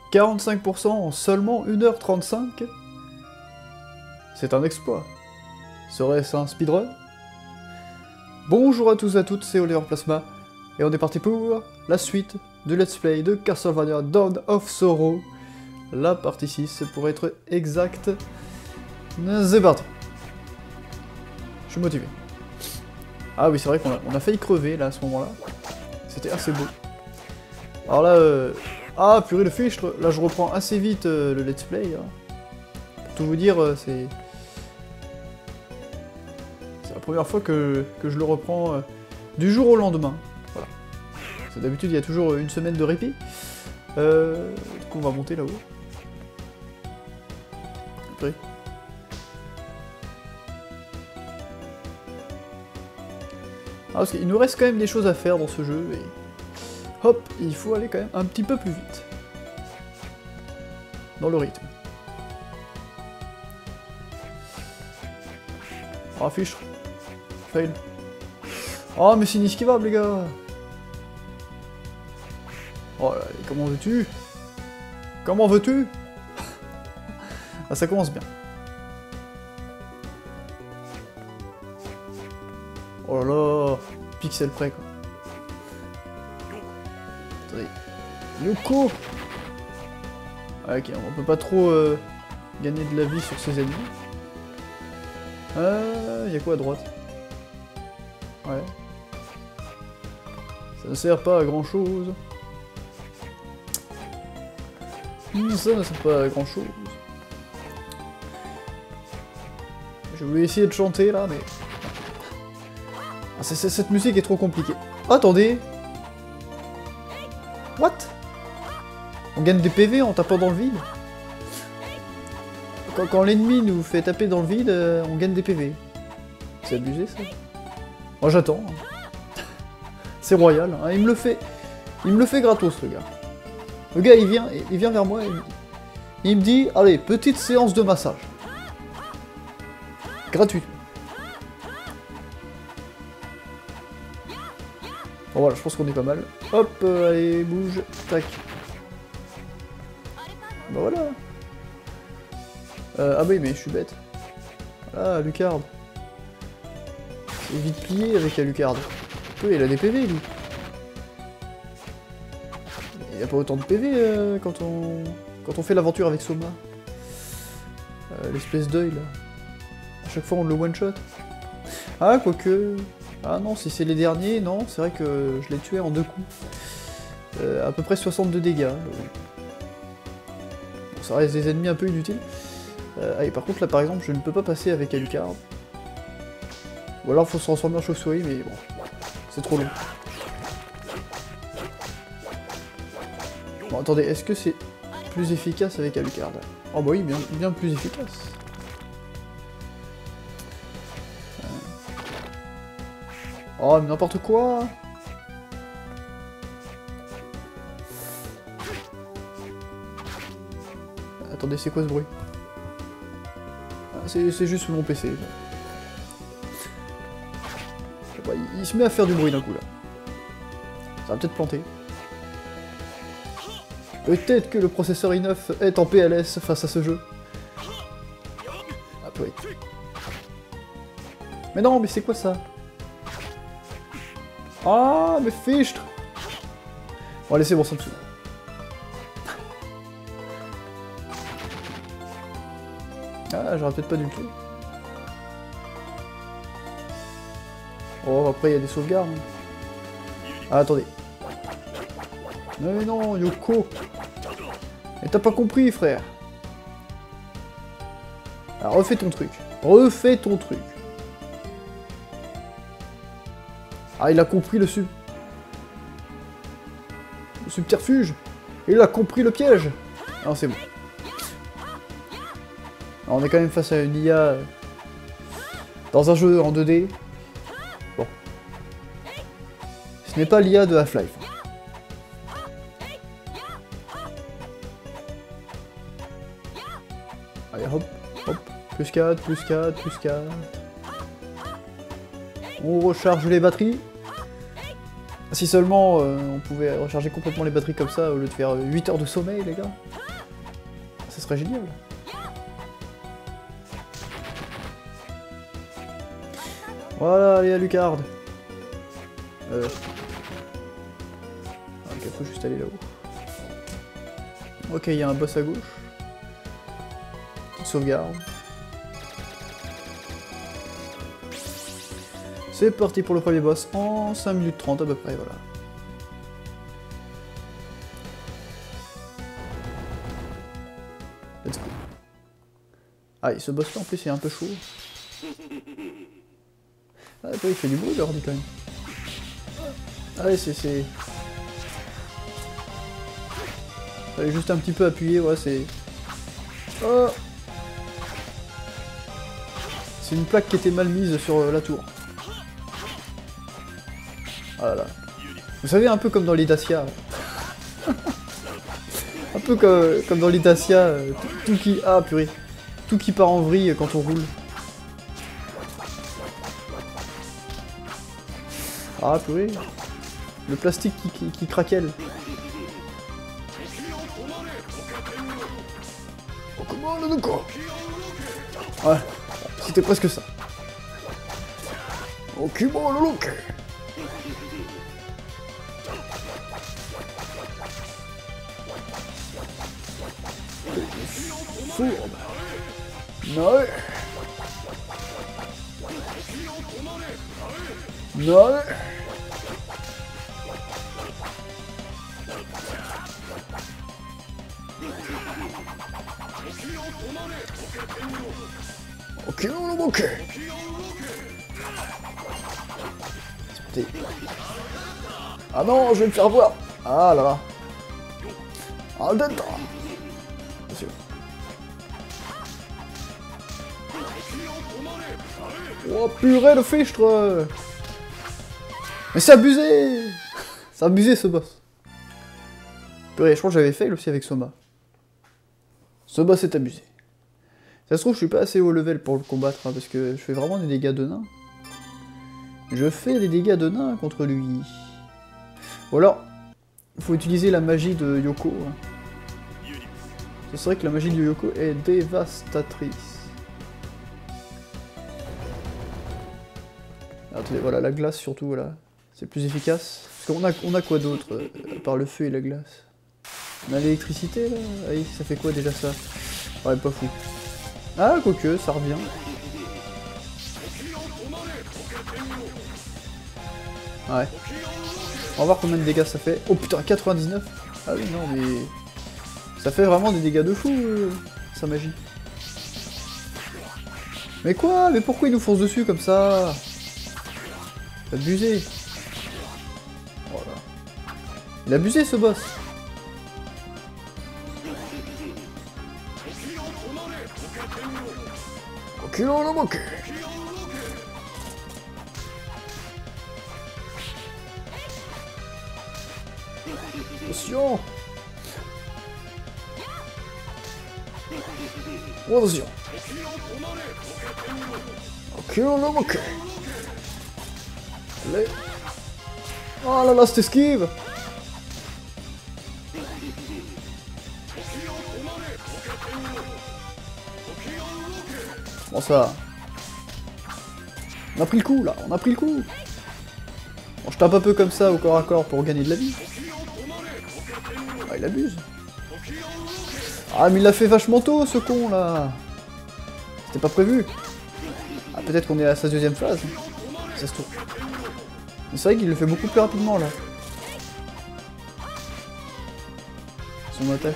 45% en seulement 1h35. C'est un exploit. Serait-ce un speedrun? Bonjour à tous et à toutes, c'est Oliver Plasma, et on est parti pour la suite du Let's Play de Castlevania Dawn of Sorrow. La partie 6, pour être exact. C'est parti. Je suis motivé. Ah oui, c'est vrai qu'on a failli crever, là, à ce moment-là. C'était assez beau. Alors là, ah, purée de fichtre, là je reprends assez vite le let's play. Hein. Pour tout vous dire, c'est la première fois que je le reprends du jour au lendemain. Voilà. D'habitude, il y a toujours une semaine de répit. Du coup, on va monter là-haut. Après. Ah, parce qu'il nous reste quand même des choses à faire dans ce jeu, et hop, il faut aller quand même un petit peu plus vite. Dans le rythme. Oh, fichtre. Fail. Oh, mais c'est inesquivable, les gars. Oh là, comment veux-tu? Comment veux-tu? Ah, ça commence bien. Oh là là, pixel près quoi. Attendez. Yoko! Ok, on peut pas trop gagner de la vie sur ses ennemis. Y'a quoi à droite? Ouais. Ça ne sert pas à grand chose. Ça ne sert pas à grand chose. Je voulais essayer de chanter là, mais... Ah, cette musique est trop compliquée. Oh, attendez! What? On gagne des PV en tapant dans le vide? Quand l'ennemi nous fait taper dans le vide, on gagne des PV. C'est abusé ça? Moi j'attends. C'est royal, hein. Il me le fait gratos le gars. Le gars il vient vers moi et il me dit, allez, petite séance de massage. Gratuit. Bon voilà, je pense qu'on est pas mal. Hop, allez, bouge, tac. Bah voilà. Ah bah oui, mais je suis bête. Voilà, Alucard. C'est vite plié avec Alucard. Oui, il a des PV, lui. Il n'y a pas autant de PV quand on fait l'aventure avec Soma. L'espèce d'œil, là. À chaque fois, on le one-shot. Ah, quoique... Ah non, si c'est les derniers, non, c'est vrai que je l'ai tué en 2 coups. À peu près 62 dégâts. Bon, ça reste des ennemis un peu inutiles. Et par contre, là, par exemple, je ne peux pas passer avec Alucard. Ou alors, il faut se transformer en chauve-souris, mais bon, c'est trop long. Bon, attendez, est-ce que c'est plus efficace avec Alucard? Oh bah oui, bien plus efficace. Oh, mais n'importe quoi! Attendez, c'est quoi ce bruit? Ah, c'est juste mon PC. Bah, il se met à faire du bruit d'un coup, là. Ça va peut-être planter. Peut-être que le processeur i9 est en PLS face à ce jeu. Ah, oui. Mais non, mais c'est quoi ça? Ah, mais fichtre! Bon, allez, c'est bon, ça me saoule. Ah, j'aurais peut-être pas dû le tuer. Oh, après, il y a des sauvegardes. Ah, attendez. Mais non, Yoko! Mais t'as pas compris, frère! Alors, refais ton truc. Refais ton truc. Ah, il a compris le subterfuge. Il a compris le piège. Non, c'est bon. Alors, on est quand même face à une IA dans un jeu en 2D. Bon. Ce n'est pas l'IA de Half-Life. Allez, hop, hop. Plus 4, plus 4, plus 4. On recharge les batteries. Si seulement on pouvait recharger complètement les batteries comme ça au lieu de faire 8 heures de sommeil, les gars. Ça serait génial. Voilà, allez à Lucard. Ok, faut juste aller là-haut. Ok, il y a un boss à gauche. Petite sauvegarde. C'est parti pour le premier boss en 5 minutes 30 à peu près, voilà. Let's go. Ah, et ce boss là en plus c'est un peu chaud. Ah, il fait du bruit l'ordi quand même. Ah ouais, c'est... Fallait juste un petit peu appuyer, ouais, c'est... Oh, c'est une plaque qui était mal mise sur la tour. Ah là là. Vous savez, un peu comme dans les Dacia. Un peu comme dans les Dacia, tout qui... Ah purée. Tout qui part en vrille quand on roule. Ah purée. Le plastique qui craquelle. Oh, comment le quoi? Ouais, c'était presque ça. Ok, bon, le look. Fourbe. Non. Non. Ok, on le ok. Ah non, je vais me faire voir. Ah là là. Ah, dedans. Attention. Oh purée de fichtre. Mais c'est abusé. C'est abusé ce boss. Purée, je crois que j'avais fail aussi avec Soma. Ce boss est abusé. Ça se trouve, je suis pas assez haut level pour le combattre, hein, parce que je fais vraiment des dégâts de nain. Je fais des dégâts de nain contre lui. Ou alors, il faut utiliser la magie de Yoko. Hein. C'est vrai que la magie de Yoko est dévastatrice. Attendez, voilà, la glace surtout, voilà. C'est plus efficace. Parce qu'on a quoi d'autre, à part le feu et la glace? On a l'électricité, là? Ah oui, ça fait quoi déjà ça? Ouais, pas fou. Ah, quoique, ça revient. Ouais. On va voir combien de dégâts ça fait. Oh putain, 99. Ah oui, non, mais... Ça fait vraiment des dégâts de fou, sa magie. Mais quoi? Mais pourquoi il nous fonce dessus comme ça? C'est abusé. Voilà. Il a abusé, ce boss. Ok, non, non, ok. Attention. Oh, attention. Ok, non, ok. Allez. Oh là là, cette esquive. Bon ça... On a pris le coup là, on a pris le coup. Bon, je tape un peu comme ça au corps à corps pour gagner de la vie. Ah, il abuse. Ah, mais il l'a fait vachement tôt ce con là. C'était pas prévu. Ah, peut-être qu'on est à sa deuxième phase. Ça se trouve. Mais c'est vrai qu'il le fait beaucoup plus rapidement là. Son attaque.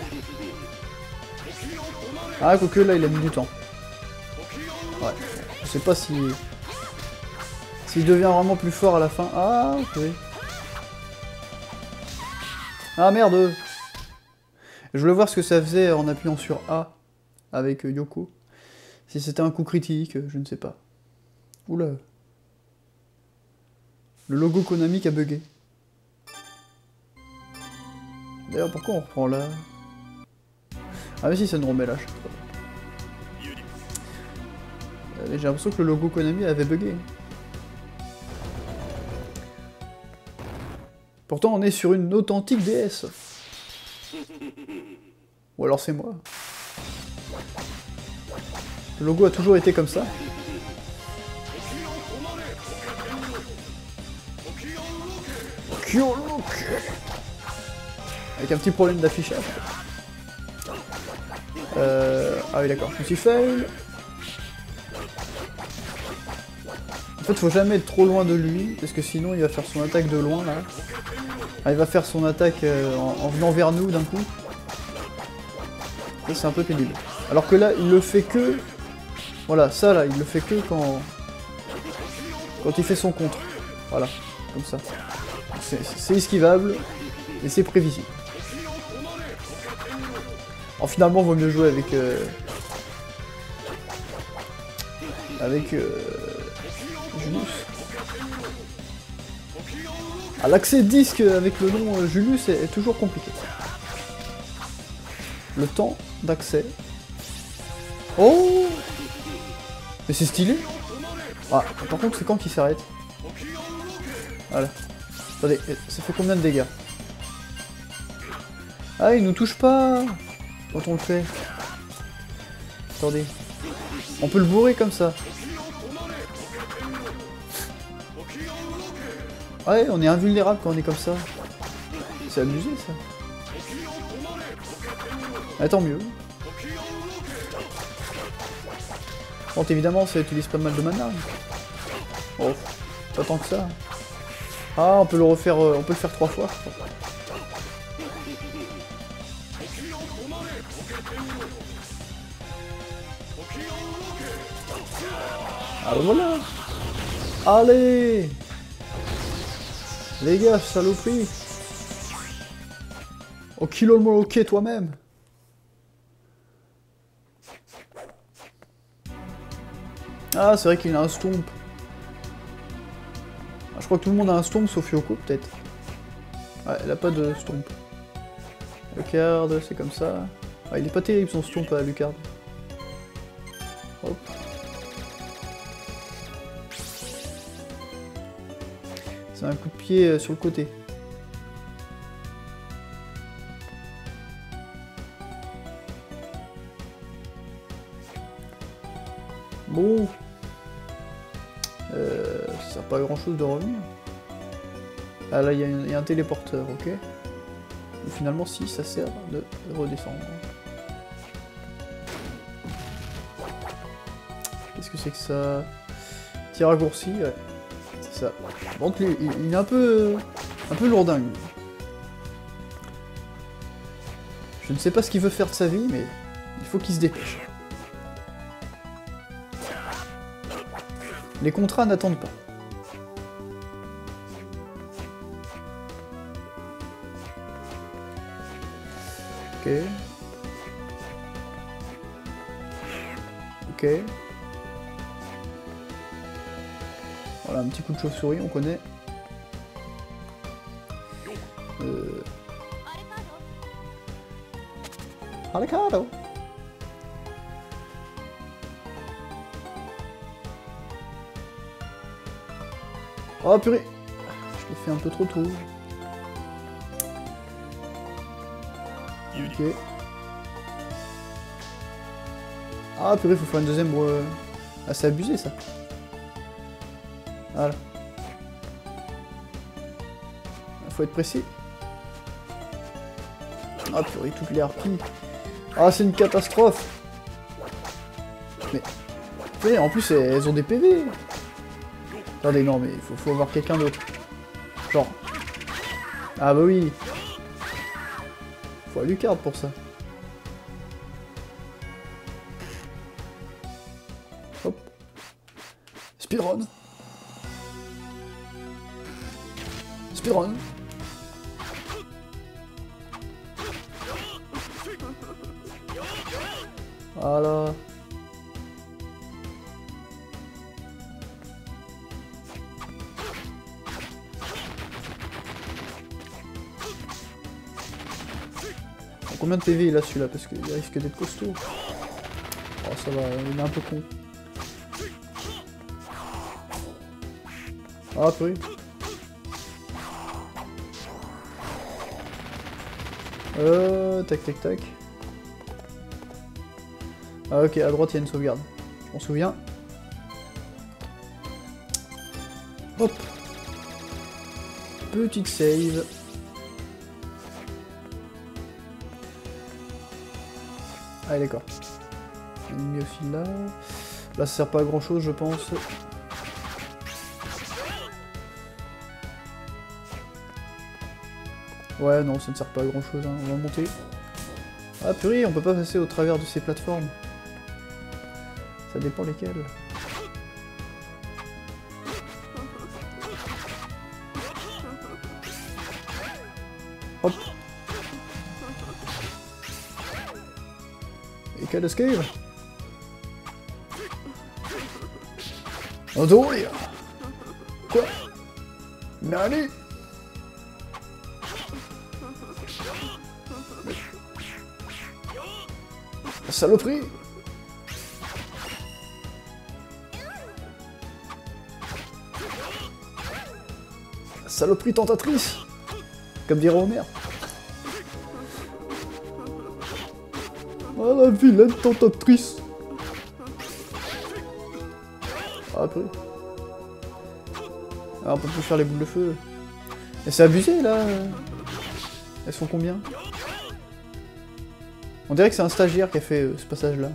Ah, quoique là il a mis du temps. Ouais, je sais pas si... S'il devient vraiment plus fort à la fin... Ah, ok. Ah, merde. Je voulais voir ce que ça faisait en appuyant sur A avec Yoko. Si c'était un coup critique, je ne sais pas. Oula. Le logo Konami qui a bugué. D'ailleurs, pourquoi on reprend là? Ah mais si, ça nous remet là, je sais pas. J'ai l'impression que le logo Konami avait bugué. Pourtant, on est sur une authentique déesse. Ou alors c'est moi. Le logo a toujours été comme ça. Avec un petit problème d'affichage. Ah oui d'accord, je me suis fail. En fait faut jamais être trop loin de lui, parce que sinon il va faire son attaque de loin là. Ah, il va faire son attaque en venant vers nous d'un coup. Ça c'est un peu pénible. Alors que là il le fait que... Voilà, ça là, il le fait que quand il fait son contre. Voilà, comme ça. C'est esquivable et c'est prévisible. Alors finalement, il vaut mieux jouer avec Julius. Ah, l'accès disque avec le nom Julius est toujours compliqué. Le temps d'accès. Oh! Mais c'est stylé! Ah, par contre, c'est quand qu'il s'arrête? Voilà. Attendez, ça fait combien de dégâts? Ah, il nous touche pas quand on le fait. Attendez. On peut le bourrer comme ça. Ouais, on est invulnérable quand on est comme ça. C'est abusé ça. Ah, tant mieux. Bon, évidemment, ça utilise pas mal de mana. Oh, pas tant que ça. Ah, on peut le refaire, on peut le faire 3 fois. Ah, voilà. Allez, les gars, saloperie. Oh, kilo le Moloké toi-même. Ah, c'est vrai qu'il a un stomp. Ah, je crois que tout le monde a un stomp sauf Yoko, peut-être. Ouais, elle a pas de stomp. Lucard, c'est comme ça. Ah, il est pas terrible son stomp à Lucard. Hop. C'est un coup de pied sur le côté. Bon. Ça sert pas à grand chose de revenir. Ah là, il y a un téléporteur, ok. Et finalement, si, ça sert de redescendre. Qu'est-ce que c'est que ça? Petit raccourci, ouais. C'est ça. Donc lui, il est un peu lourdingue. Je ne sais pas ce qu'il veut faire de sa vie, mais il faut qu'il se dépêche. Les contrats n'attendent pas. Ok. Ok. Voilà, un petit coup de chauve-souris, on connaît. Alecado. Oh purée! Je l'ai fait un peu trop tôt. Ok. Ah purée, faut faire une deuxième... Ah, c'est abusé ça. Voilà. Faut être précis. Ah purée, toutes les harpies. Ah, c'est une catastrophe. Mais... Purée, en plus, elles ont des PV. Attendez, non, mais faut avoir quelqu'un d'autre. Genre... Ah bah oui. Faut Alucard pour ça. Hop. Speedrun. Speedrun. Voilà. Combien de PV il a celui-là? Parce qu'il risque d'être costaud. Oh ça va, il est un peu con. Ah purée. Tac tac tac. Ah ok, à droite il y a une sauvegarde. Je m'en souviens. Hop. Petite save. Ah d'accord. On a mis aussi là. Là ça sert pas à grand chose je pense. Ouais non ça ne sert pas à grand chose, hein. On va monter. Ah purée, on peut pas passer au travers de ces plateformes. Ça dépend lesquelles. Hop. Et quel escape? Andolia. Quoi? Nani? Saloperie! Saloperie tentatrice! Comme dirait Homer. Ah la vilaine tentatrice! Ah peu. Ah, on peut plus faire les boules de feu. Mais c'est abusé là! Elles sont combien? On dirait que c'est un stagiaire qui a fait ce passage-là.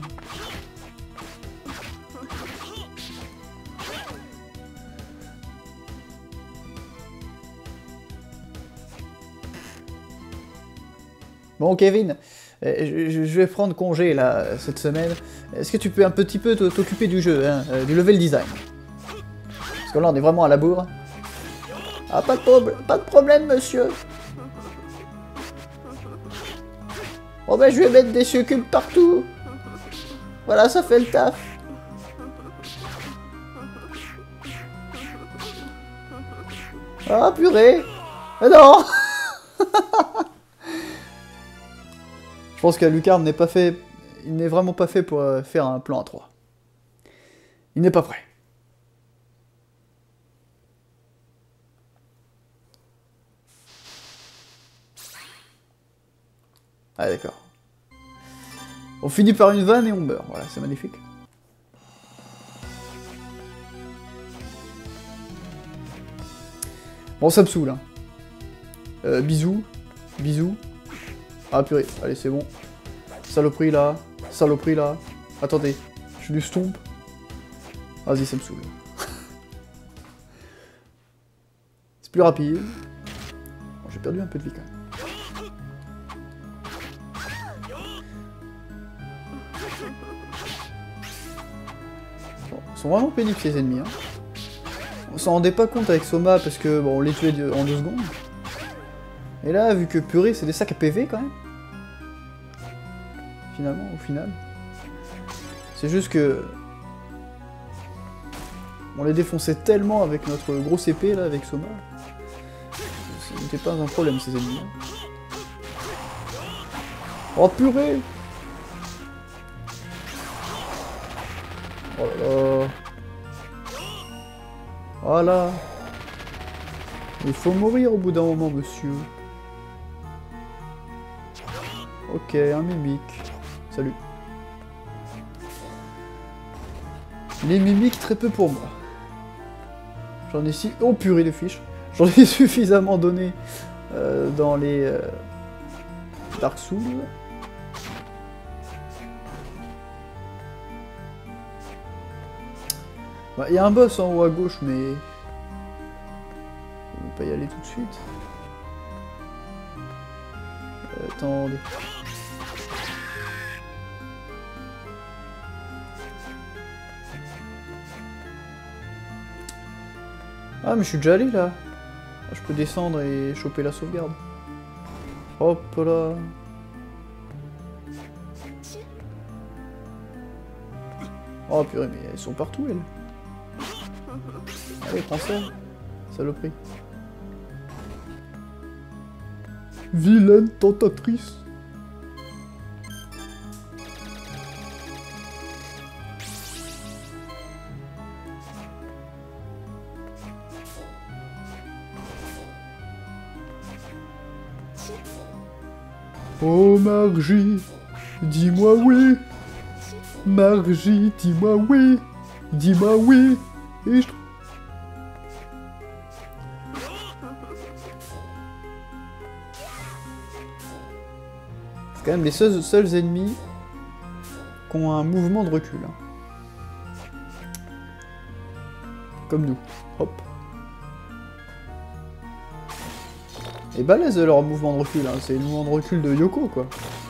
Bon Kevin, je vais prendre congé là cette semaine. Est-ce que tu peux un petit peu t'occuper du jeu, hein, du level design? Parce que là on est vraiment à la bourre. Ah pas de problème monsieur. Oh ben je vais mettre des succubes partout. Voilà, ça fait le taf. Ah purée. Ah non. Je pense que Lucarne n'est pas fait... Il n'est vraiment pas fait pour faire un plan à 3. Il n'est pas prêt. Ah d'accord. On finit par une vanne et on meurt. Voilà, c'est magnifique. Bon, ça me saoule. Hein. Bisous. Bisous. Ah purée, allez c'est bon. Saloperie là. Saloperie là. Attendez, je suis du stomp. Vas-y, ça me saoule. C'est plus rapide. Bon, j'ai perdu un peu de vie quand même. Ils sont vraiment pénibles ces ennemis. Hein. On s'en rendait pas compte avec Soma parce que bon, on les tuait en 2 secondes. Et là, vu que purée, c'est des sacs à PV quand même. Finalement, au final. C'est juste que... On les défonçait tellement avec notre grosse épée là, avec Soma. Ce n'était pas un problème ces ennemis. Oh purée! Oh là là. Voilà. Il faut mourir au bout d'un moment, monsieur. Ok, un mimique. Salut. Les mimiques, très peu pour moi. J'en ai ici... Oh purée de fiches. J'en ai suffisamment donné dans les Dark Souls. Il y a un boss en haut à gauche, mais... On ne peut pas y aller tout de suite. Attendez. Ah, mais je suis déjà allé, là. Je peux descendre et choper la sauvegarde. Hop là. Oh purée, mais elles sont partout, elles. Allez, prends ça. Saloperie. Vilaine tentatrice. Oh Margie, dis-moi oui. Margie, dis-moi oui. Dis-moi oui. Et je... C'est quand même les seuls ennemis qui ont un mouvement de recul. Hein. Comme nous. Hop. Et balèze leur mouvement de recul, hein. C'est le mouvement de recul de Yoko, quoi.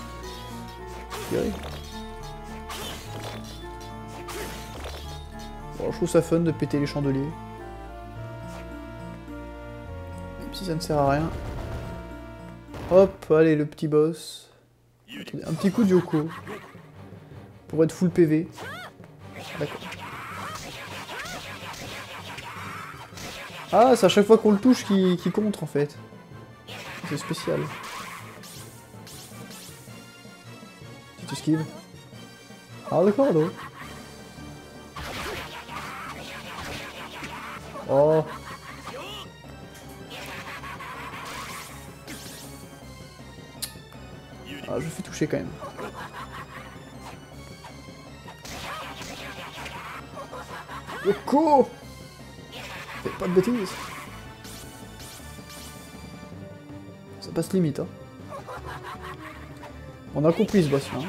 Bon, je trouve ça fun de péter les chandeliers. Même si ça ne sert à rien. Hop, allez, le petit boss. Un petit coup de Yoko. Pour être full PV. D'accord. Ah, c'est à chaque fois qu'on le touche qui contre, en fait. C'est spécial. Tu esquives. Ah d'accord, donc. Oh. Ah, je fais toucher quand même. Yoko! Fais pas de bêtises. Ça passe limite, hein. On a compris ce boss là. Hein.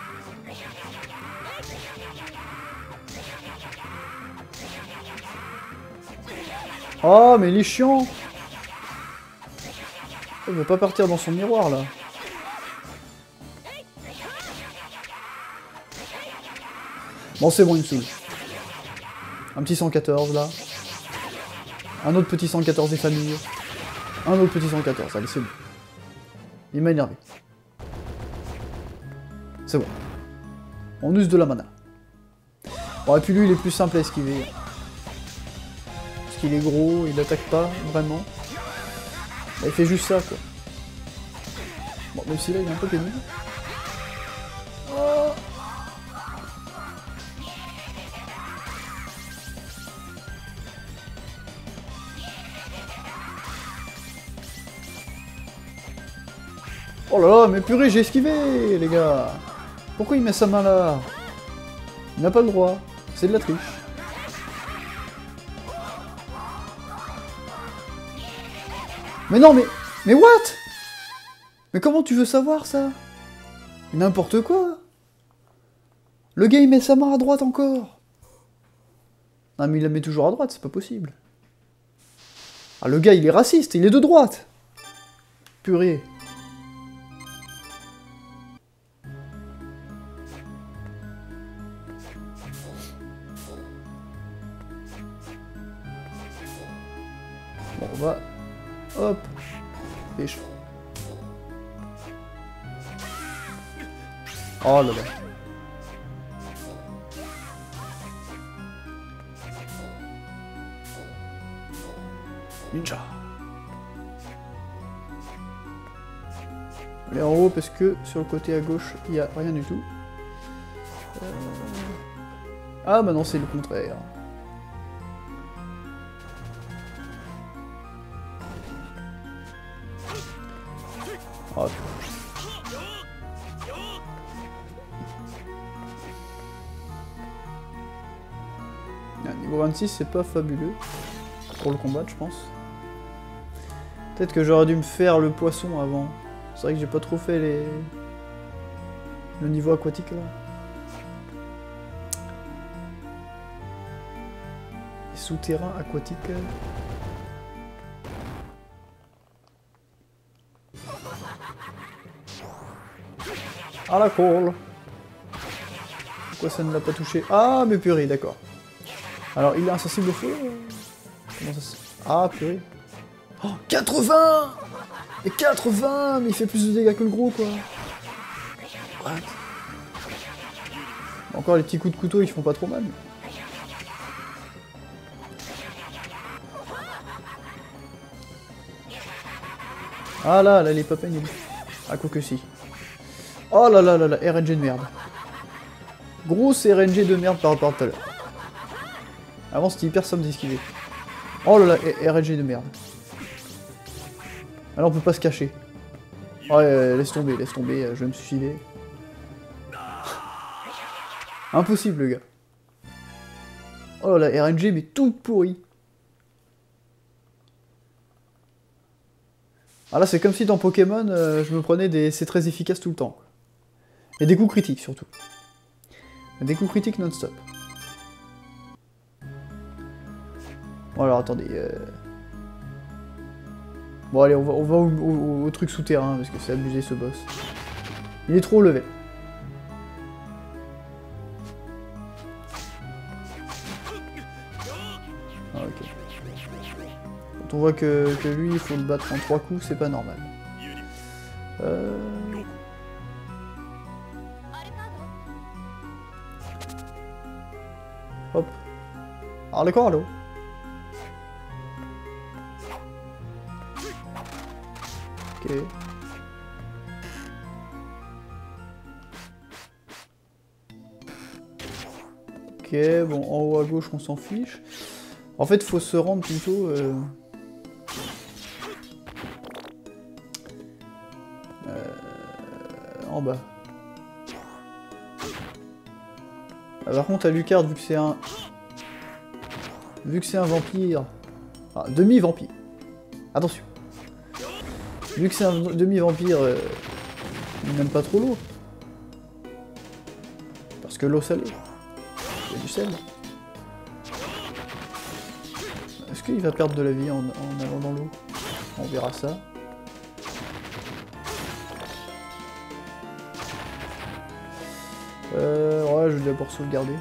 Oh, mais il est chiant! Il veut pas partir dans son miroir là. Bon, c'est bon, il me saoule. Un petit 114 là. Un autre petit 114 des familles. Un autre petit 114, allez, c'est bon. Il m'a énervé. C'est bon. On use de la mana. Bon, et puis lui, il est plus simple à esquiver. Parce qu'il est gros, il attaque pas, vraiment. Bah, il fait juste ça, quoi. Bon, même si là, il est un peu pénible. Oh. Oh là là, mais purée, j'ai esquivé, les gars. Pourquoi il met sa main là? Il n'a pas le droit. C'est de la triche. Mais non, mais what? Mais comment tu veux savoir ça? N'importe quoi. Le gars, il met sa main à droite encore. Non, mais il la met toujours à droite, c'est pas possible. Ah, le gars, il est raciste, il est de droite. Purée. Bon, on va... Hop. Pêche. Oh là là. Ninja. Allez en haut parce que sur le côté à gauche, il n'y a rien du tout. Ah bah non, c'est le contraire. Oh. Niveau 26, c'est pas fabuleux pour le combat, je pense. Peut-être que j'aurais dû me faire le poisson avant. C'est vrai que j'ai pas trop fait le niveau aquatique là. Les souterrains aquatiques. Ah la colle. Pourquoi ça ne l'a pas touché? Ah mais purée, d'accord. Alors il est insensible au feu? Comment ça se... Ah purée. Oh 80! Mais 80! Mais il fait plus de dégâts que le gros quoi. What? Encore les petits coups de couteau ils font pas trop mal. Ah là, là les papins il est... Ah quoi que si. Oh là là là là, RNG de merde. Grosse RNG de merde par rapport à tout à l'heure. Avant c'était hyper simple d'esquiver. Oh là là, RNG de merde. Alors on peut pas se cacher. Ouais, laisse tomber, je vais me suicider. Impossible, le gars. Oh la RNG, mais tout pourri. Ah là, c'est comme si dans Pokémon, je me prenais des... C'est très efficace tout le temps. Et des coups critiques, surtout. Des coups critiques non-stop. Bon alors, attendez... Bon allez, on va au truc souterrain, parce que c'est abusé ce boss. Il est trop haut level. Ah ok. Quand on voit que lui, il faut le battre en 3 coups, c'est pas normal. Hop. Alors d'accord, allô. Ok. Ok, bon, en haut à gauche, on s'en fiche. En fait, faut se rendre plutôt... en bas. Ah, par contre, à Lucard, vu que c'est un... Vu que c'est un vampire... Enfin, demi-vampire. Attention. Vu que c'est un demi-vampire, il n'aime pas trop l'eau. Parce que l'eau salée. Il y a du sel. Est-ce qu'il va perdre de la vie en allant dans l'eau? On verra ça. Ouais, je vais d'abord sauvegarder.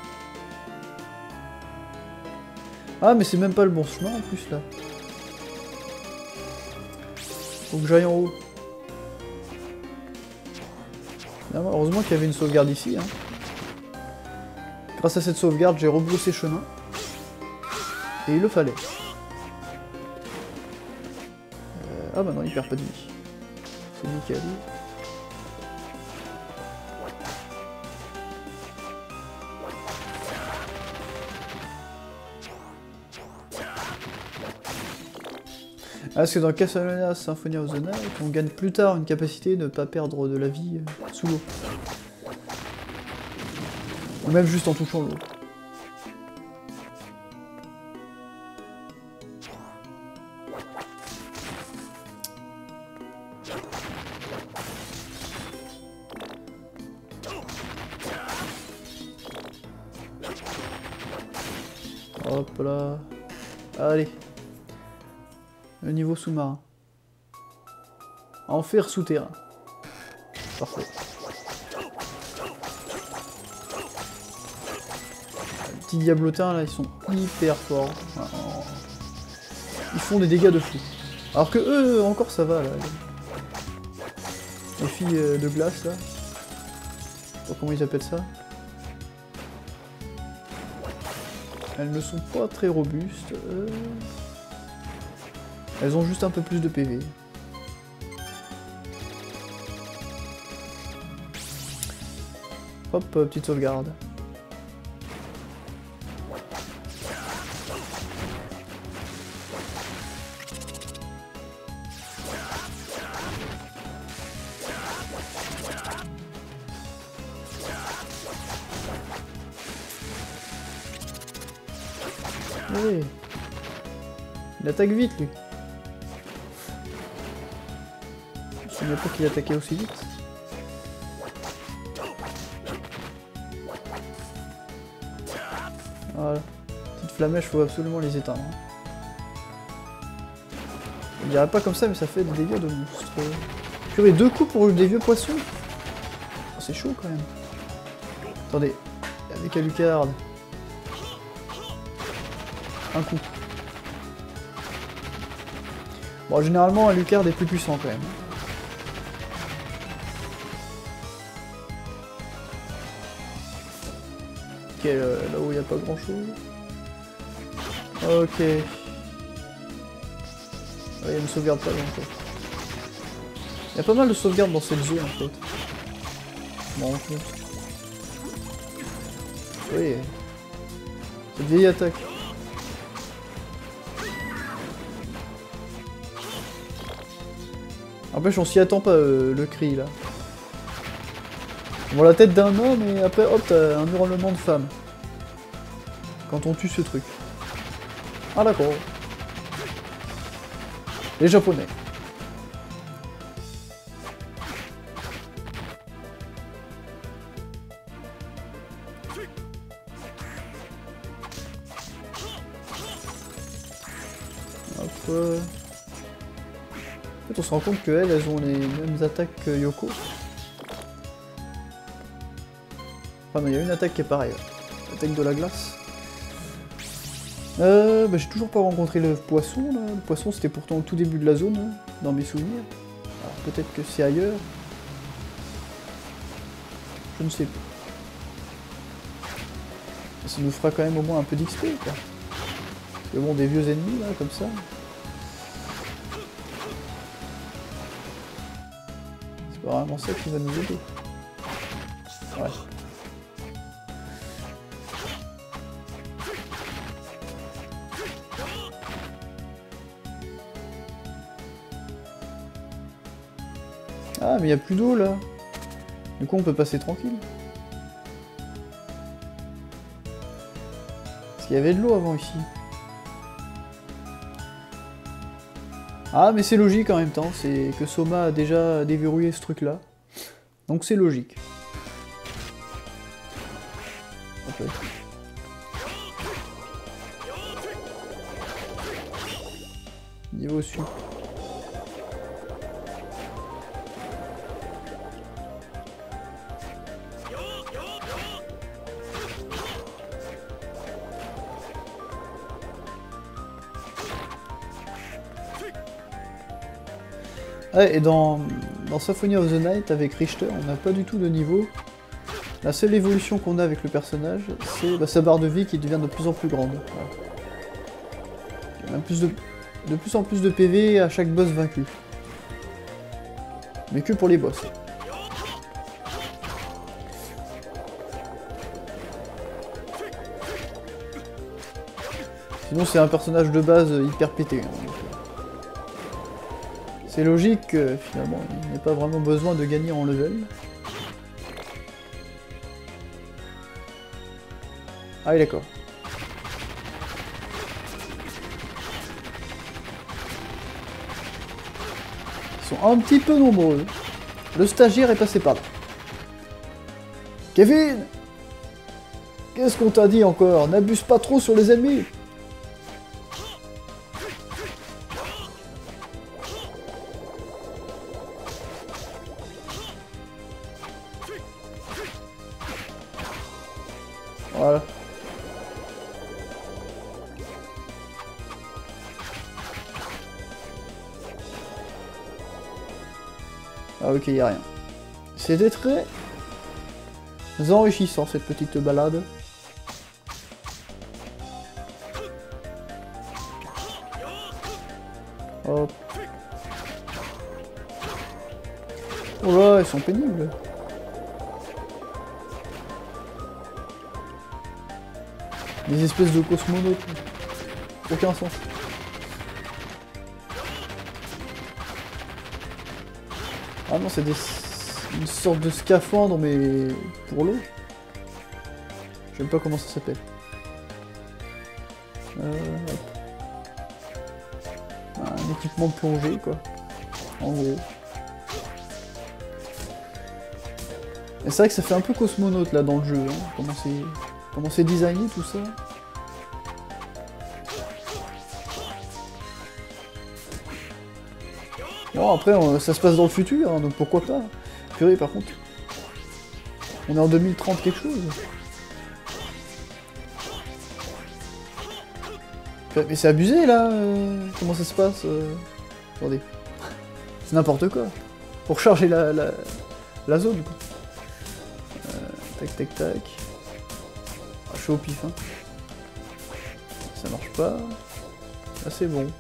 Ah, mais c'est même pas le bon chemin en plus là. Faut que j'aille en haut. Heureusement qu'il y avait une sauvegarde ici. Hein. Grâce à cette sauvegarde, j'ai rebroussé chemin. Et il le fallait. Ah bah non, il perd pas de vie. C'est nickel. Ah, parce que dans Castlevania Symphony of the Night, on gagne plus tard une capacité de ne pas perdre de la vie sous l'eau. Ou même juste en touchant l'eau. Hop là. Allez. Le niveau sous-marin. Enfer souterrain. Parfait. Les petits diablotins là, ils sont hyper forts. Ils font des dégâts de fou. Alors que eux, encore ça va là. Les filles de glace là. Je sais pas comment ils appellent ça. Elles ne sont pas très robustes. Elles ont juste un peu plus de PV. Hop, petite sauvegarde. Oui. Il attaque vite lui. Je ne savais pas qu'il attaquait aussi vite. Voilà. Petites flamèches, faut absolument les éteindre. Je dirais pas comme ça, mais ça fait des dégâts de monstre. Purée, 2 coups pour des vieux poissons. Oh, c'est chaud quand même. Attendez, avec Alucard. Un coup. Bon, généralement, Alucard est plus puissant quand même. Ok, là où il n'y a pas grand chose. Ok. Il y a une sauvegarde pas loin en fait. Il y a pas mal de sauvegardes dans cette zone en fait. Je m'en rends compte. Oui. Cette vieille attaque. N'empêche, on s'y attend pas, le cri, là. On voit la tête d'un homme, et après, hop, t'as un hurlement de femme. Quand on tue ce truc. Ah d'accord. Les Japonais. Hop. En fait, on se rend compte qu'elles, elles ont les mêmes attaques que Yoko. Enfin non, il y a une attaque qui est pareille. L'attaque de la glace. Bah, j'ai toujours pas rencontré le poisson, là. Le poisson, c'était pourtant au tout début de la zone, hein, dans mes souvenirs. Alors peut-être que c'est ailleurs. Je ne sais pas. Ça nous fera quand même au moins un peu d'XP, quoi. Parce que bon, des vieux ennemis, là, comme ça. C'est pas vraiment ça qui va nous aider. Ouais. Ah, mais il n'y a plus d'eau là. Du coup, on peut passer tranquille. Parce qu'il y avait de l'eau avant ici. Ah, mais c'est logique en même temps. C'est que Soma a déjà déverrouillé ce truc là. Donc c'est logique. Ok. Niveau sup. Ouais, et dans Symphony of the Night, avec Richter, on n'a pas du tout de niveau. La seule évolution qu'on a avec le personnage, c'est sa barre de vie qui devient de plus en plus grande. Voilà. Il y a même de plus en plus de PV à chaque boss vaincu. Mais que pour les boss. Sinon c'est un personnage de base hyper pété. Hein, c'est logique que finalement il n'y ait pas vraiment besoin de gagner en level. Ah oui d'accord. Ils sont un petit peu nombreux. Le stagiaire est passé par là. Kevin! Qu'est-ce qu'on t'a dit encore? N'abuse pas trop sur les ennemis! Voilà. Ah ok, y a rien. C'était très enrichissant cette petite balade. Hop. Oh là, ils sont pénibles. Des espèces de cosmonautes. Aucun sens. Ah non, c'est une sorte de scaphandre, mais pour l'eau. Je sais même pas comment ça s'appelle. Un équipement de plongée, quoi. En gros. Et c'est vrai que ça fait un peu cosmonaute, là, dans le jeu. Hein. Comment c'est designé, tout ça. Bon, après, ça se passe dans le futur, hein, donc pourquoi pas. Purée, par contre. On est en 2030 quelque chose. Mais c'est abusé, là. Comment ça se passe Attendez. C'est n'importe quoi. Pour charger la zone, quoi. Tac, tac, tac. Ah, je suis au pif, hein. Ça marche pas. Là, c'est bon.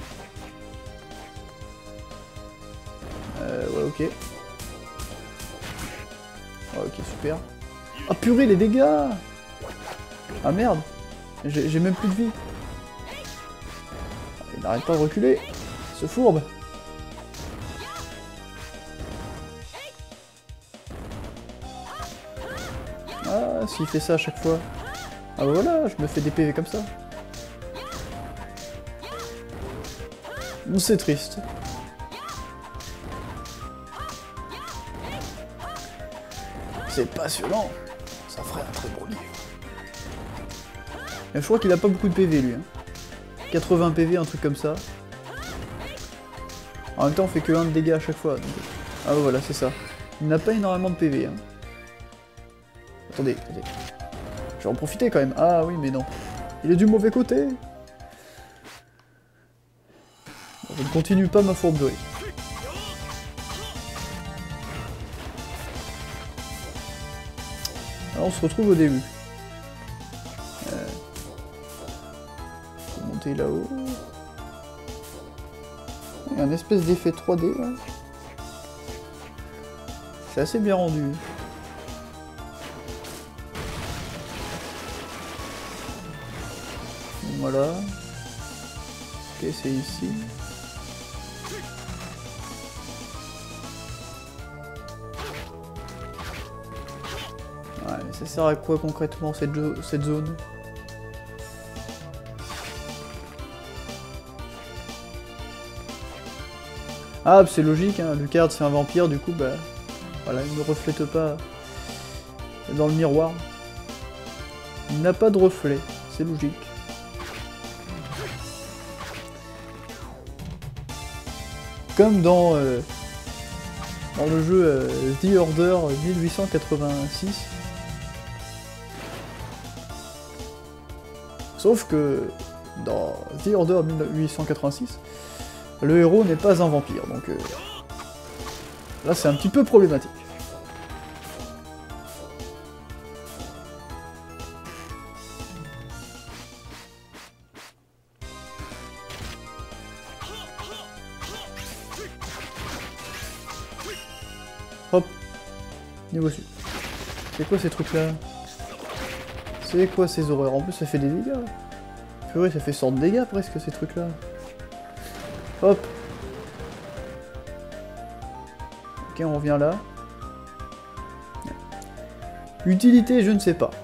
Ouais, ok. Ouais, ok, super. Ah purée, les dégâts! Ah merde! J'ai même plus de vie. Il n'arrête pas de reculer. Ce fourbe. Ah, s'il fait ça à chaque fois. Ah bah voilà, je me fais des PV comme ça. C'est triste. C'est passionnant. Ça ferait un très beau livre. Et je crois qu'il a pas beaucoup de PV lui. Hein. 80 PV, un truc comme ça. En même temps, on fait que 1 de dégâts à chaque fois. Donc... Ah bah voilà, c'est ça. Il n'a pas énormément de PV. Hein. Attendez, attendez. Je vais en profiter quand même. Ah oui, mais non. Il est du mauvais côté. Bon, je ne continue pas ma fourberie. Alors on se retrouve au début. Faut monter là-haut. Il y a un espèce d'effet 3D là. C'est assez bien rendu. Voilà. Ok, c'est ici. Ouais, mais ça sert à quoi concrètement cette zone? Ah, c'est logique, hein. Lucard c'est un vampire, du coup, bah... Voilà, il ne reflète pas dans le miroir. Il n'a pas de reflet, c'est logique. Comme dans le jeu The Order 1886. Sauf que dans The Order 1886, le héros n'est pas un vampire, donc là c'est un petit peu problématique. Hop, niveau sud. C'est quoi ces trucs là? C'est quoi ces horreurs? En plus ça fait des dégâts. Purée, ça fait 100 de dégâts presque ces trucs là. Hop. Ok, on revient là. Utilité, je ne sais pas.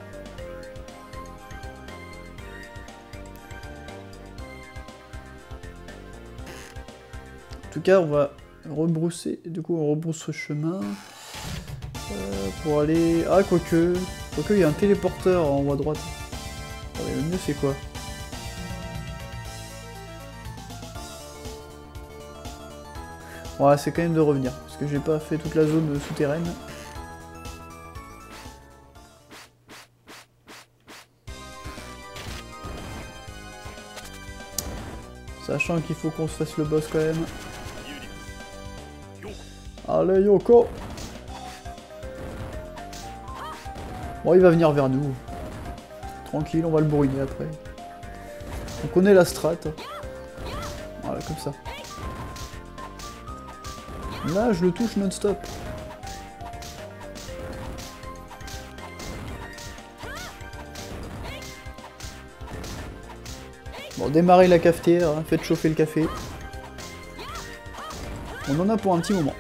En tout cas, on va rebrousser. Du coup, on rebrousse le chemin. Pour aller... Ah, quoique... Quoique, il y a un téléporteur en haut à droite. Attendez, le mieux, c'est quoi? Ouais, c'est quand même de revenir, parce que j'ai pas fait toute la zone souterraine. Sachant qu'il faut qu'on se fasse le boss quand même. Allez, Yoko! Bon, il va venir vers nous. Tranquille, on va le bourriner après. On connaît la strat. Voilà, comme ça. Là, je le touche non-stop. Bon, démarrez la cafetière, hein, faites chauffer le café. On en a pour un petit moment.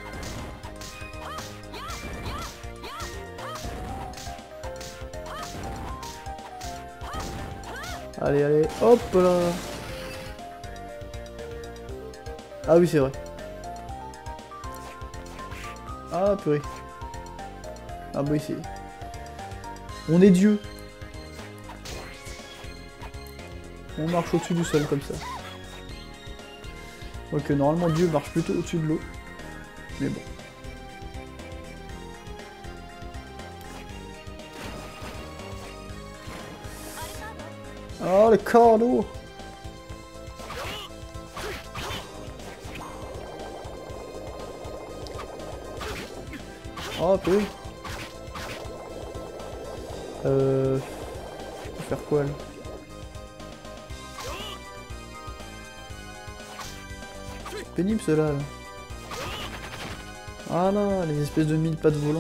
Allez, allez, hop là. Ah oui, c'est vrai. Ah purée. Ah bah ici. On est Dieu. On marche au-dessus du sol comme ça. Ok, normalement Dieu marche plutôt au-dessus de l'eau. Mais bon. Oh le cordeau. Oh purée. Faut faire quoi là? C'est pénible cela là. Ah là, les espèces de mille pattes volants.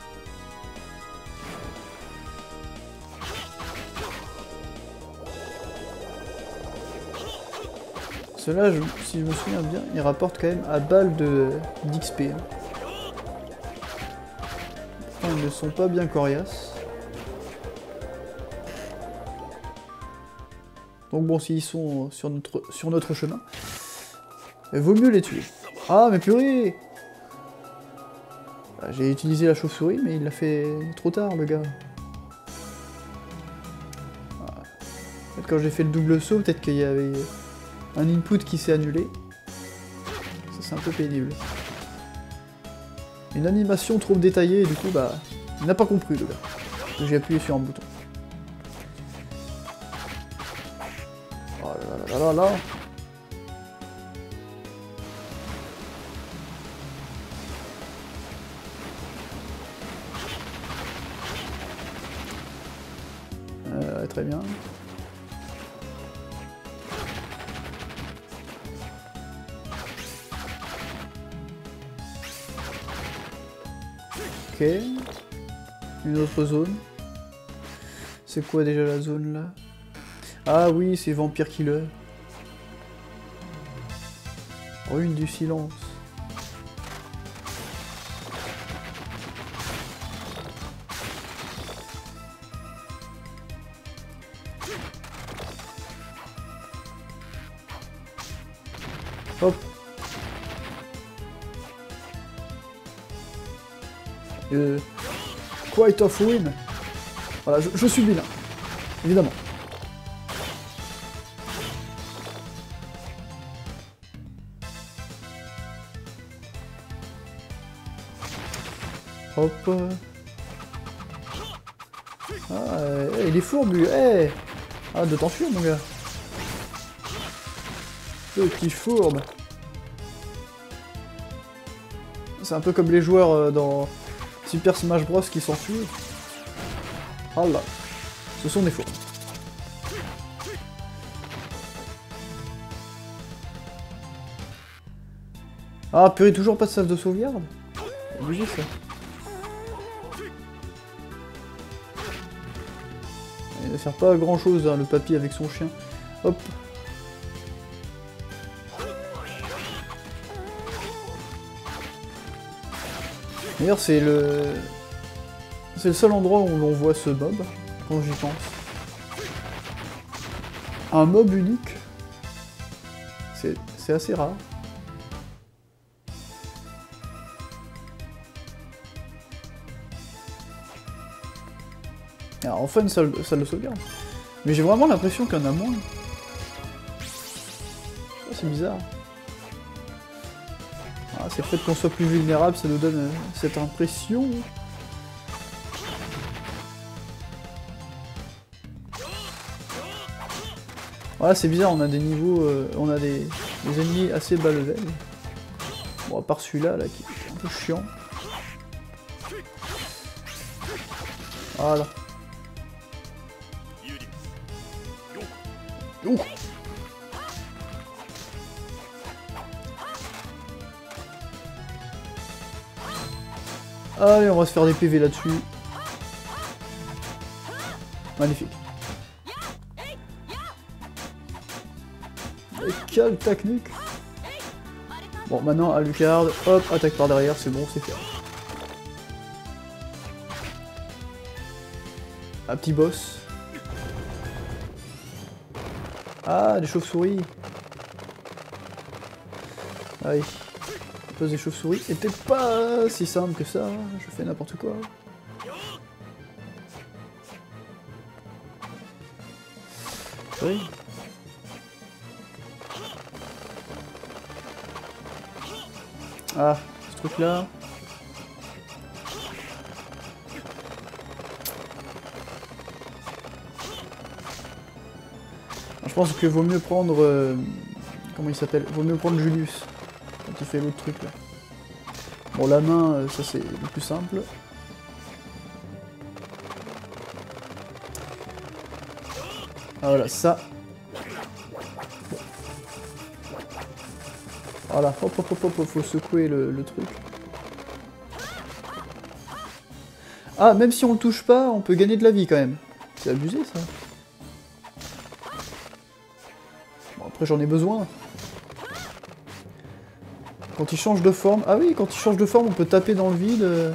Ceux-là, si je me souviens bien, ils rapportent quand même à balle d'XP. Hein. Enfin, ils ne sont pas bien coriaces. Donc bon, s'ils sont sur notre chemin, il vaut mieux les tuer. Ah, mais purée! J'ai utilisé la chauve-souris, mais il l'a fait trop tard, le gars. En fait, quand j'ai fait le double saut, peut-être qu'il y avait un input qui s'est annulé. Ça, c'est un peu pénible. Une animation trop détaillée, et du coup, bah, il n'a pas compris, le gars. J'ai appuyé sur un bouton. Oh là là là là là. Très bien. Ok. Une autre zone. C'est quoi déjà la zone là? Ah oui, c'est Vampire Killer. Ruine du silence. Hop. Quite of Ruin. Voilà, je suis bilingue, évidemment. Hop. Ah, il est fourbe lui. Hey, arrête de t'enfuir mon gars. Petit fourbe. C'est un peu comme les joueurs dans Super Smash Bros qui s'enfuient. Ah là, ce sont des fourbes. Ah purée, toujours pas de save de sauvegarde. C'est obligé ça. Il ne sert pas à grand chose hein, le papy avec son chien. Hop. D'ailleurs c'est le seul endroit où l'on voit ce mob, quand j'y pense. Un mob unique. C'est assez rare. Alors enfin une salle de sauvegarde. Mais j'ai vraiment l'impression qu'il y en a moins. Oh, c'est bizarre. Ah, c'est le fait qu'on soit plus vulnérable, ça nous donne cette impression. Voilà, c'est bizarre, on a des niveaux, on a des ennemis assez bas level. Bon, à part celui-là, là, qui est un peu chiant. Voilà. Ouh. Allez, on va se faire des PV là-dessus. Magnifique. Et quelle technique! Bon, maintenant, Alucard, hop, attaque par derrière, c'est bon, c'est fait. Un petit boss. Ah, des chauves-souris. Aïe. La pose des chauves-souris était pas si simple que ça, je fais n'importe quoi. Oui. Ah, ce truc là. Je pense que vaut mieux prendre... comment il s'appelle? Vaut mieux prendre Julius. Quand il fait l'autre truc là. Bon, la main, ça c'est le plus simple. Ah voilà, ça. Voilà, hop hop hop hop, faut secouer le truc. Ah, même si on le touche pas, on peut gagner de la vie quand même. C'est abusé ça. Bon, après j'en ai besoin. Quand il change de forme... Ah oui, quand il change de forme, on peut taper dans le vide.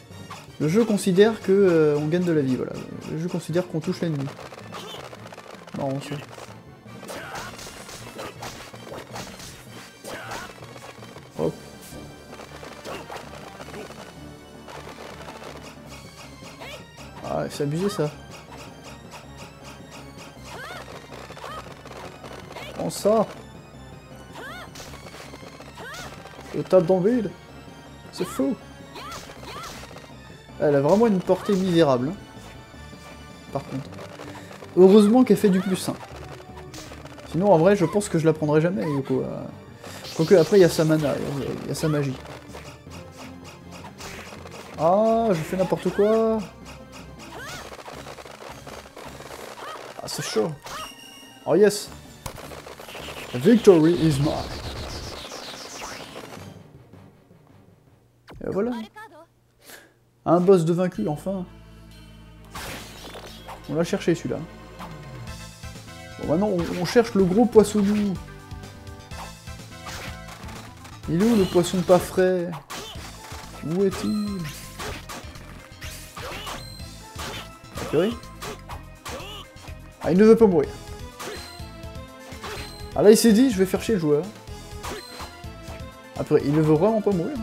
Le jeu considère que on gagne de la vie, voilà. Le jeu considère qu'on touche l'ennemi. marrant ça. Hop. Ah, c'est abusé ça. Prends ça. Je tape dans le vide. C'est fou. Elle a vraiment une portée misérable. Hein. Par contre. Heureusement qu'elle fait du plus 1. Sinon, en vrai, je pense que je la prendrai jamais, Yoko. Quoique, après, il y a sa mana, il y a sa magie. Ah, je fais n'importe quoi. Ah, c'est chaud. Oh yes. Victory is mine. Et voilà. Un boss de vaincu, enfin. On l'a cherché, celui-là. Bon, maintenant, on cherche le gros poissonnou. Il est où, le poisson pas frais? Où est-il? Ok. Ah, il ne veut pas mourir. Ah là, il s'est dit, je vais faire chier le joueur. Après, il ne veut vraiment pas mourir.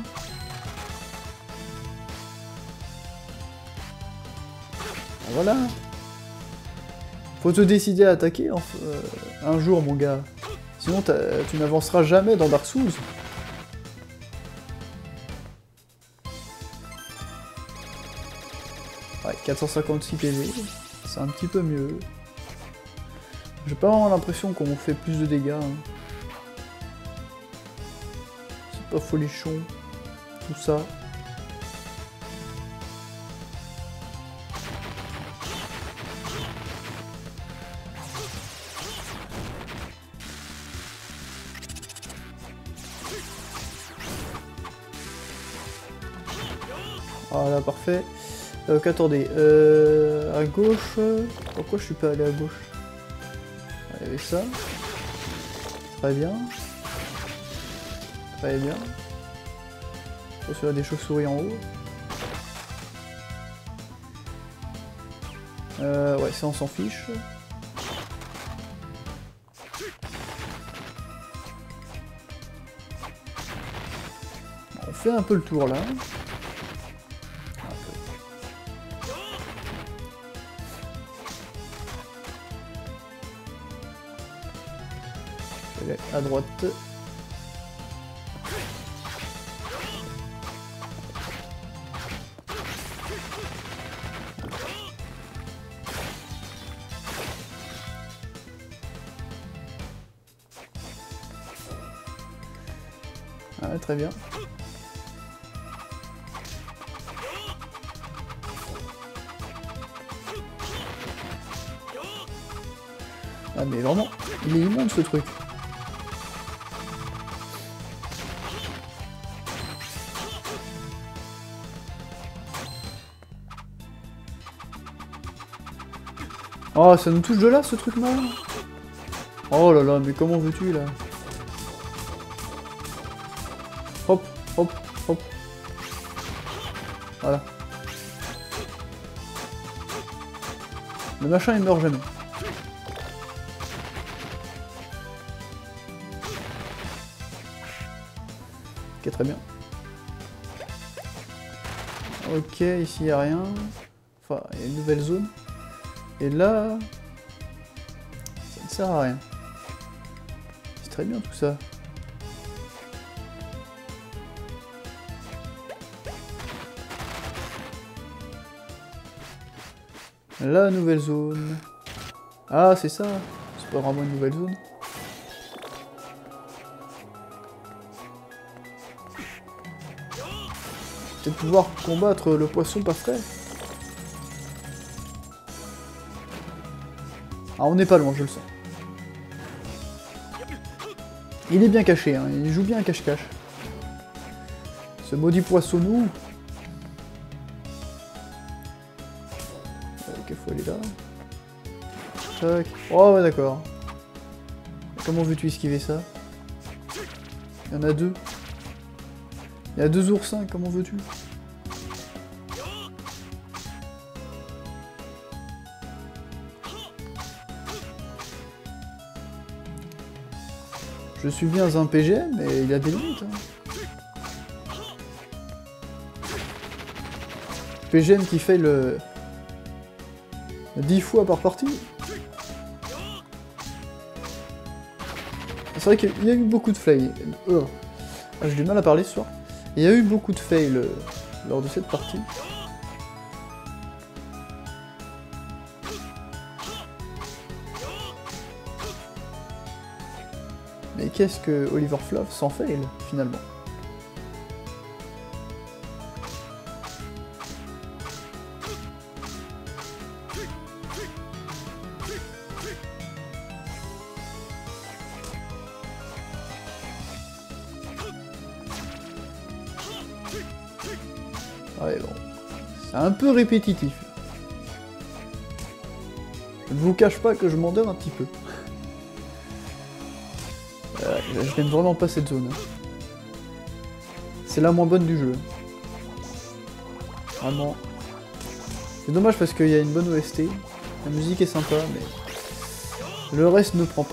Voilà. Faut te décider à attaquer un jour, mon gars. Sinon, tu n'avanceras jamais dans Dark Souls. Ouais, 456 PV. C'est un petit peu mieux. J'ai pas vraiment l'impression qu'on fait plus de dégâts. Hein. C'est pas folichon. Tout ça. Voilà, parfait. Donc attendez, à gauche... Pourquoi je suis pas allé à gauche? Il y avait ça. Très bien. Très bien. Je pense qu'il y a des chauves-souris en haut. Ouais, ça on s'en fiche. On fait un peu le tour là. À droite. Ah, très bien. Ah mais vraiment, il est immonde ce truc. Oh, ça nous touche de là, ce truc-là. Oh là là, mais comment veux-tu, là? Hop, hop, hop. Voilà. Le machin, il meurt jamais. Ok, très bien. Ok, ici, il n'y a rien. Enfin, il y a une nouvelle zone. Et là, ça ne sert à rien. C'est très bien tout ça. La nouvelle zone. Ah, c'est ça. C'est pas vraiment une nouvelle zone. Peut-être pouvoir combattre le poisson pas frais. Ah, on n'est pas loin, je le sens. Il est bien caché, hein. Il joue bien cache-cache. Ce maudit poissonnou. Ok, faut aller là. Tac. Oh ouais, d'accord. Comment veux-tu esquiver ça? Il y en a deux. Il y a deux oursins, comment veux-tu? Je suis bien un PGM, mais il a des limites. Hein. PGM qui fait le 10 fois par partie. C'est vrai qu'il y a eu beaucoup de fails. J'ai du mal à parler ce soir. Il y a eu beaucoup de fails lors de cette partie. Mais qu'est-ce que Oliver Fluff sans fail, finalement? Ouais, bon. C'est un peu répétitif. Je ne vous cache pas que je m'endors un petit peu. Je n'aime vraiment pas cette zone. C'est la moins bonne du jeu. Vraiment. C'est dommage parce qu'il y a une bonne OST. La musique est sympa, mais le reste ne prend pas.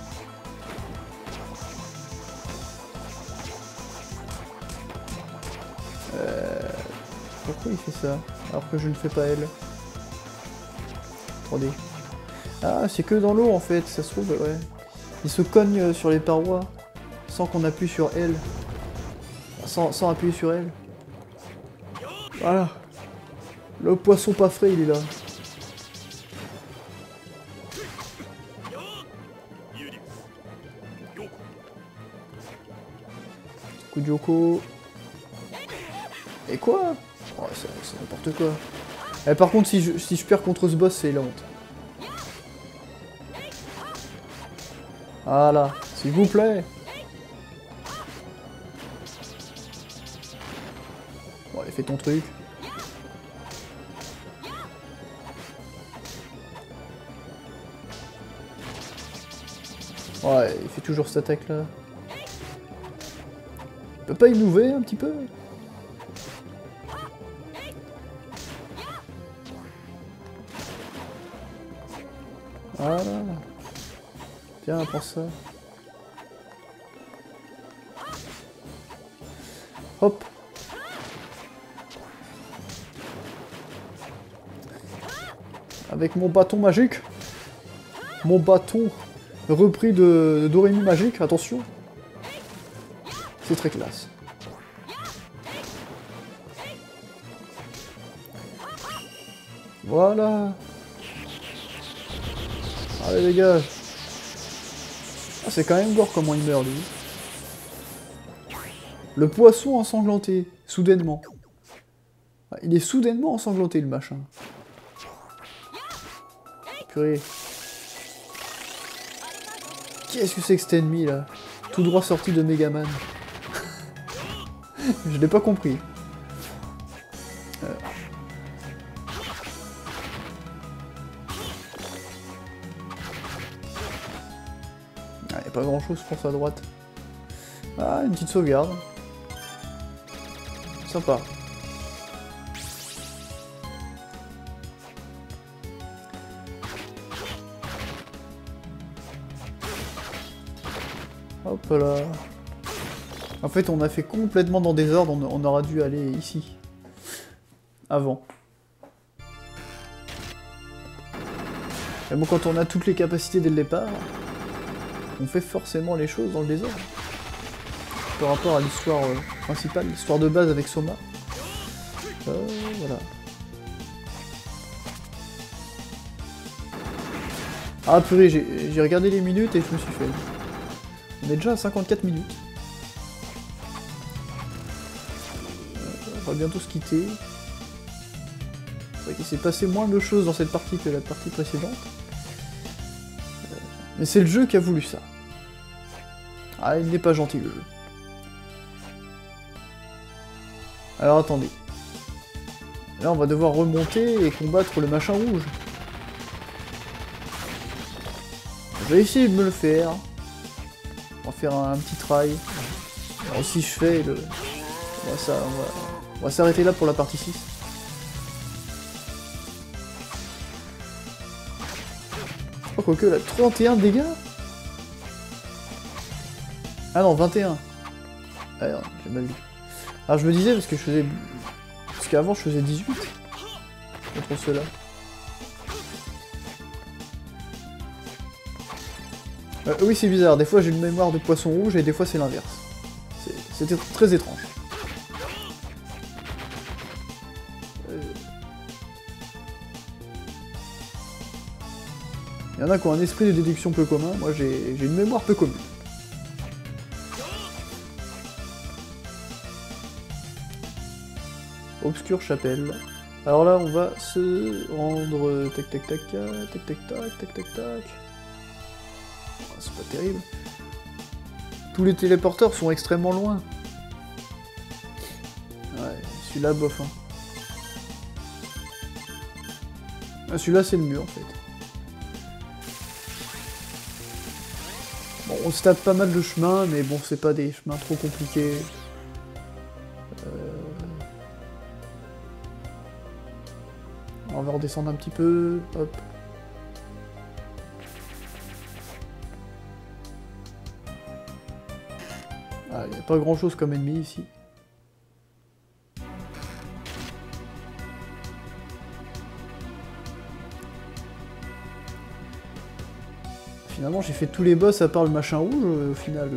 Pourquoi il fait ça alors que je ne fais pas L? 3D. Ah, c'est que dans l'eau en fait, ça se trouve, ouais. Il se cogne sur les parois sans qu'on appuie sur L. Sans appuyer sur L. Voilà. Le poisson pas frais, il est là. Coup de Yoko. Et quoi? Oh, c'est n'importe quoi. Et par contre, si je perds contre ce boss, c'est la honte. Voilà, s'il vous plaît. Bon, allez, fais ton truc. Ouais, il fait toujours cette attaque là. Il peut pas innover un petit peu? Voilà. Tiens, prends ça. Hop. Avec mon bâton magique. Mon bâton repris de Doremi magique, attention. C'est très classe. Voilà. Allez les gars. Ah, c'est quand même gore comment il meurt lui. Le poisson ensanglanté, soudainement. Ah, il est soudainement ensanglanté le machin. Purée. Qu'est-ce que c'est que cet ennemi là? Tout droit sorti de Megaman. Je l'ai pas compris. Ah, y a pas grand chose je pense à droite. Ah, une petite sauvegarde. Sympa. Hop là. En fait, on a fait complètement dans des ordres, on aura dû aller ici. Avant. Mais bon, quand on a toutes les capacités dès le départ, on fait forcément les choses dans le désordre. Par rapport à l'histoire principale, l'histoire de base avec Soma. Voilà. Ah purée, j'ai regardé les minutes et je me suis fait. On est déjà à 54 minutes. On va bientôt se quitter. C'est vrai qu'il s'est passé moins de choses dans cette partie que la partie précédente. Mais c'est le jeu qui a voulu ça. Ah, il n'est pas gentil le jeu. Alors attendez. Là on va devoir remonter et combattre le machin rouge. Je vais essayer de me le faire. On va faire un petit try. Alors si je fais le... On va s'arrêter là pour la partie 6. Oh, quoique là, 31 dégâts. Ah non, 21. Ah non, j'ai mal vu. Alors je me disais, parce que je faisais... Parce qu'avant je faisais 18. Contre ceux-là. Oui, c'est bizarre. Des fois j'ai une mémoire de poisson rouge et des fois c'est l'inverse. C'était très étrange. Il y en a qui ont un esprit de déduction peu commun, moi j'ai une mémoire peu commune. Obscure chapelle. Alors là on va se rendre... Tac tac tac tac tac tac tac tac tac. Oh, c'est pas terrible. Tous les téléporteurs sont extrêmement loin. Ouais, celui-là bof hein. Ah, celui-là c'est le mieux en fait. Bon, on se tape pas mal de chemins, mais bon, c'est pas des chemins trop compliqués. On va redescendre un petit peu, hop. Ah, il n'y a pas grand chose comme ennemi ici. Finalement, j'ai fait tous les boss à part le machin rouge au final. Là.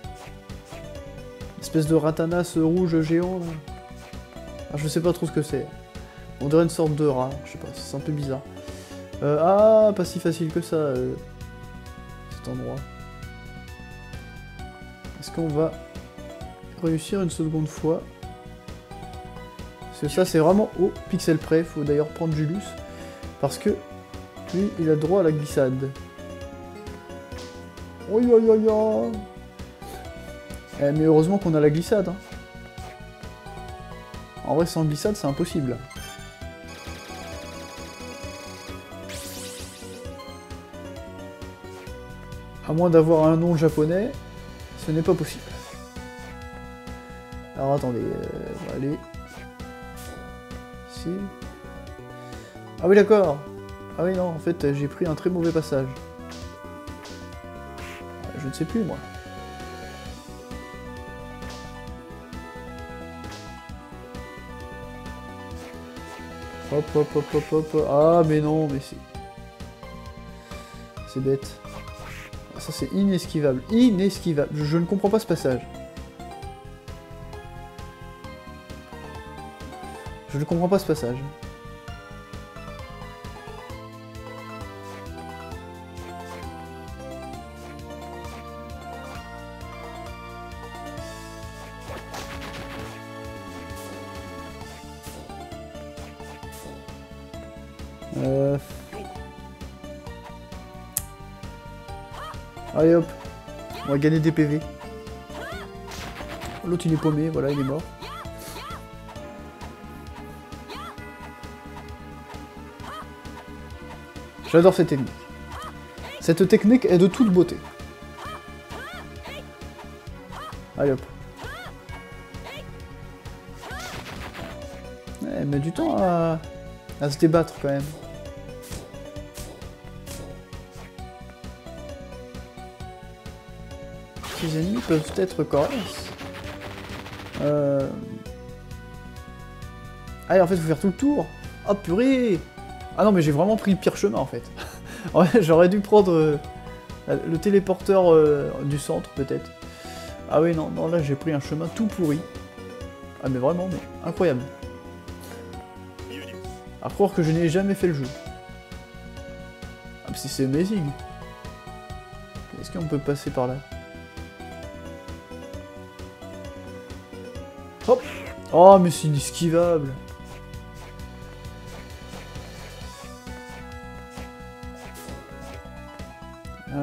Espèce de ratanas rouge géant. Là. Ah, je sais pas trop ce que c'est. On dirait une sorte de rat, je sais pas, c'est un peu bizarre. Ah, pas si facile que ça, cet endroit. Est-ce qu'on va réussir une seconde fois? Parce que ça, c'est vraiment au pixel près, faut d'ailleurs prendre Julius. Parce que lui, il a droit à la glissade. Oi, oi, oi, oi. Mais heureusement qu'on a la glissade. Hein. En vrai, sans glissade, c'est impossible. À moins d'avoir un nom japonais, ce n'est pas possible. Alors attendez, on va aller... Ici... Ah oui d'accord. Ah oui non, en fait j'ai pris un très mauvais passage. Je ne sais plus moi. Hop hop hop hop hop. Ah mais non, mais c'est... C'est bête. Ça c'est inesquivable. Inesquivable. Je ne comprends pas ce passage. Je ne comprends pas ce passage. Allez hop, on va gagner des PV. L'autre il est paumé, voilà, il est mort. J'adore cette technique. Cette technique est de toute beauté. Allez hop. Elle met du temps à se débattre quand même. Les ennemis peuvent être coriaces. Allez, en fait, il faut faire tout le tour. Oh purée! Ah non, mais j'ai vraiment pris le pire chemin en fait. Ouais, j'aurais dû prendre le téléporteur du centre peut-être. Ah oui, non, non, là j'ai pris un chemin tout pourri. Ah mais vraiment, mais incroyable. À croire que je n'ai jamais fait le jeu. Ah mais c'est amazing. Est-ce qu'on peut passer par là? Hop! Oh mais c'est inesquivable! Hein?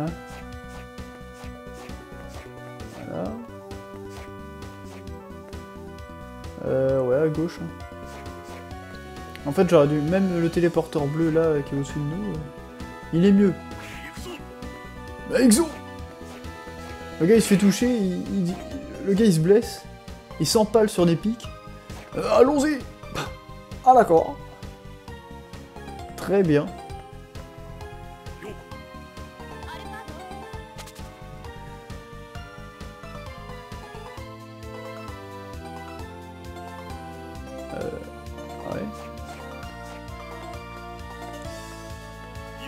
Voilà. Ouais, à gauche. Hein. En fait, j'aurais dû... Même le téléporteur bleu, là, qui est au-dessus de nous, il est mieux. Bah, Exo! Le gars, il se fait toucher, le gars, il se blesse. Il s'empale sur des pics. Allons-y! Ah, d'accord. Très bien.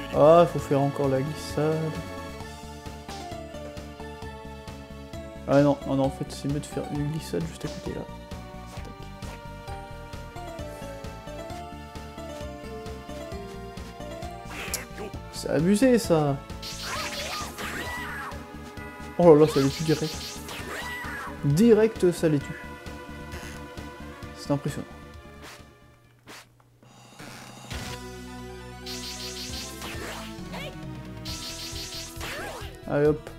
Ah, faut faire encore la glissade. Ah non, non, non, en fait c'est mieux de faire une glissade juste à côté là. C'est abusé ça. Oh là là, ça les tue direct. Direct, ça les tue. C'est impressionnant. Allez hop.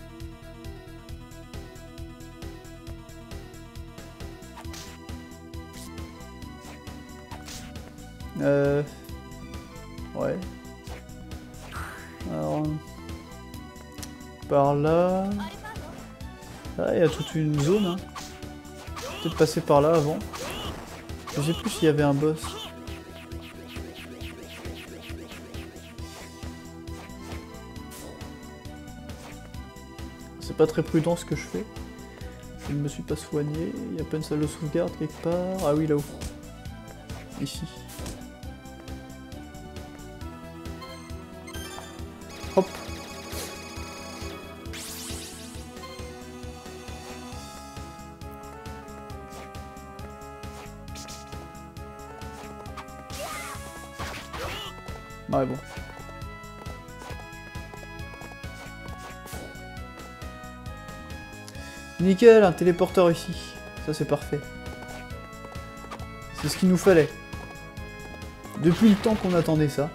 Ouais. Alors... Par là... Ah, il y a toute une zone, hein. Peut-être passer par là avant. Je sais plus s'il y avait un boss. C'est pas très prudent ce que je fais. Je ne me suis pas soigné. Il y a pas une salle de sauvegarde quelque part. Ah oui, là-haut. Ici. Hop. Ouais, bon. Nickel, un téléporteur ici. Ça, c'est parfait. C'est ce qu'il nous fallait. Depuis le temps qu'on attendait ça.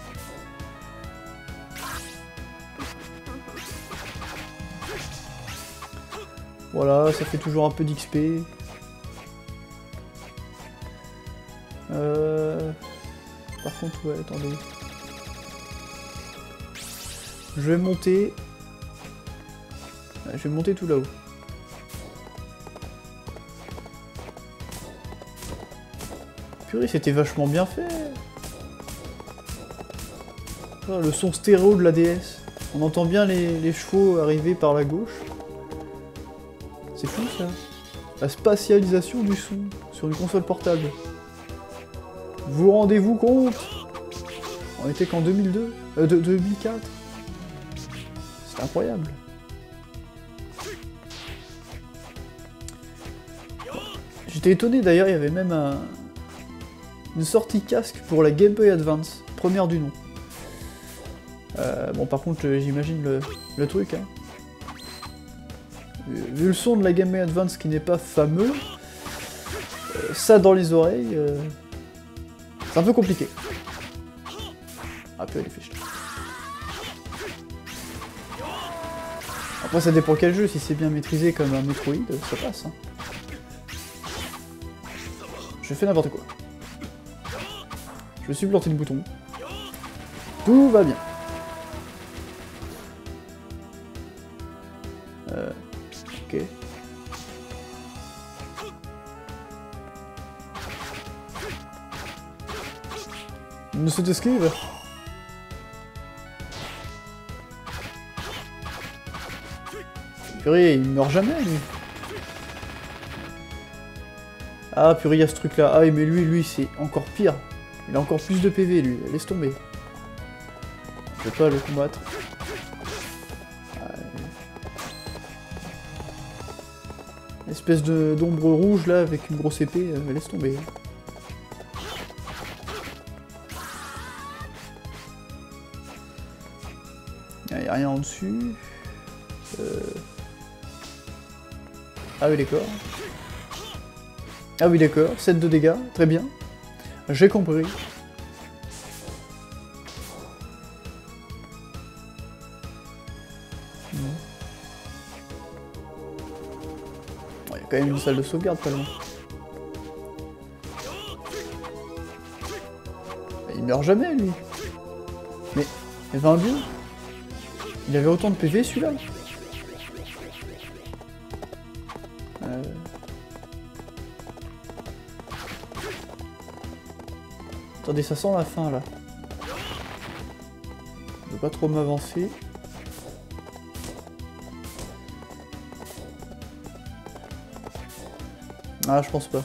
Voilà, ça fait toujours un peu d'XP. Par contre, ouais, attendez. Je vais monter. Je vais monter tout là-haut. Purée, c'était vachement bien fait. Oh, le son stéréo de la DS. On entend bien les chevaux arriver par la gauche. C'est fou ça. La spatialisation du son sur une console portable. Vous rendez-vous compte? On était qu'en 2002 2004. C'est incroyable. J'étais étonné d'ailleurs, il y avait même une sortie casque pour la Game Boy Advance, première du nom. Bon par contre j'imagine le truc. Hein. Vu le son de la Game Boy Advance qui n'est pas fameux, ça dans les oreilles, c'est un peu compliqué. Ah peu les fiches. Après ça dépend quel jeu, si c'est bien maîtrisé comme un Metroid, ça passe. Hein. Je fais n'importe quoi. Je me suis planté le bouton. Tout va bien. Ok. Ne se t'esquive. Purée, il meurt jamais lui. Ah purée, il y a ce truc là. Ah mais lui c'est encore pire. Il a encore plus de PV lui, laisse tomber. Je vais pas le combattre. Espèce d'ombre rouge là avec une grosse épée, laisse tomber. Il n'y a rien en dessus. Ah oui d'accord. Ah oui d'accord, 7 de dégâts, très bien. J'ai compris. Il y a quand même une salle de sauvegarde pas loin. Il meurt jamais lui. Mais il avait un dieu. Il avait autant de PV celui-là. Attendez, ça sent la fin là. Je veux pas trop m'avancer. Ah, je pense pas.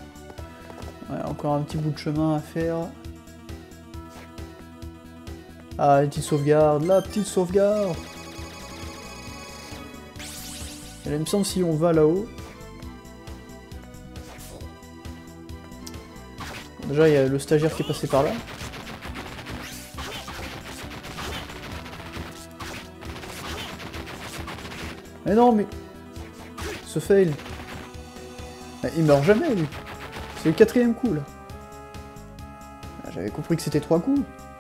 Ouais, encore un petit bout de chemin à faire. Ah, la petite sauvegarde, la petite sauvegarde. Et là, il me semble si on va là-haut. Bon, déjà, il y a le stagiaire qui est passé par là. Mais non, mais... Ce fail. Il meurt jamais, lui. C'est le 4e coup, là. J'avais compris que c'était 3 coups.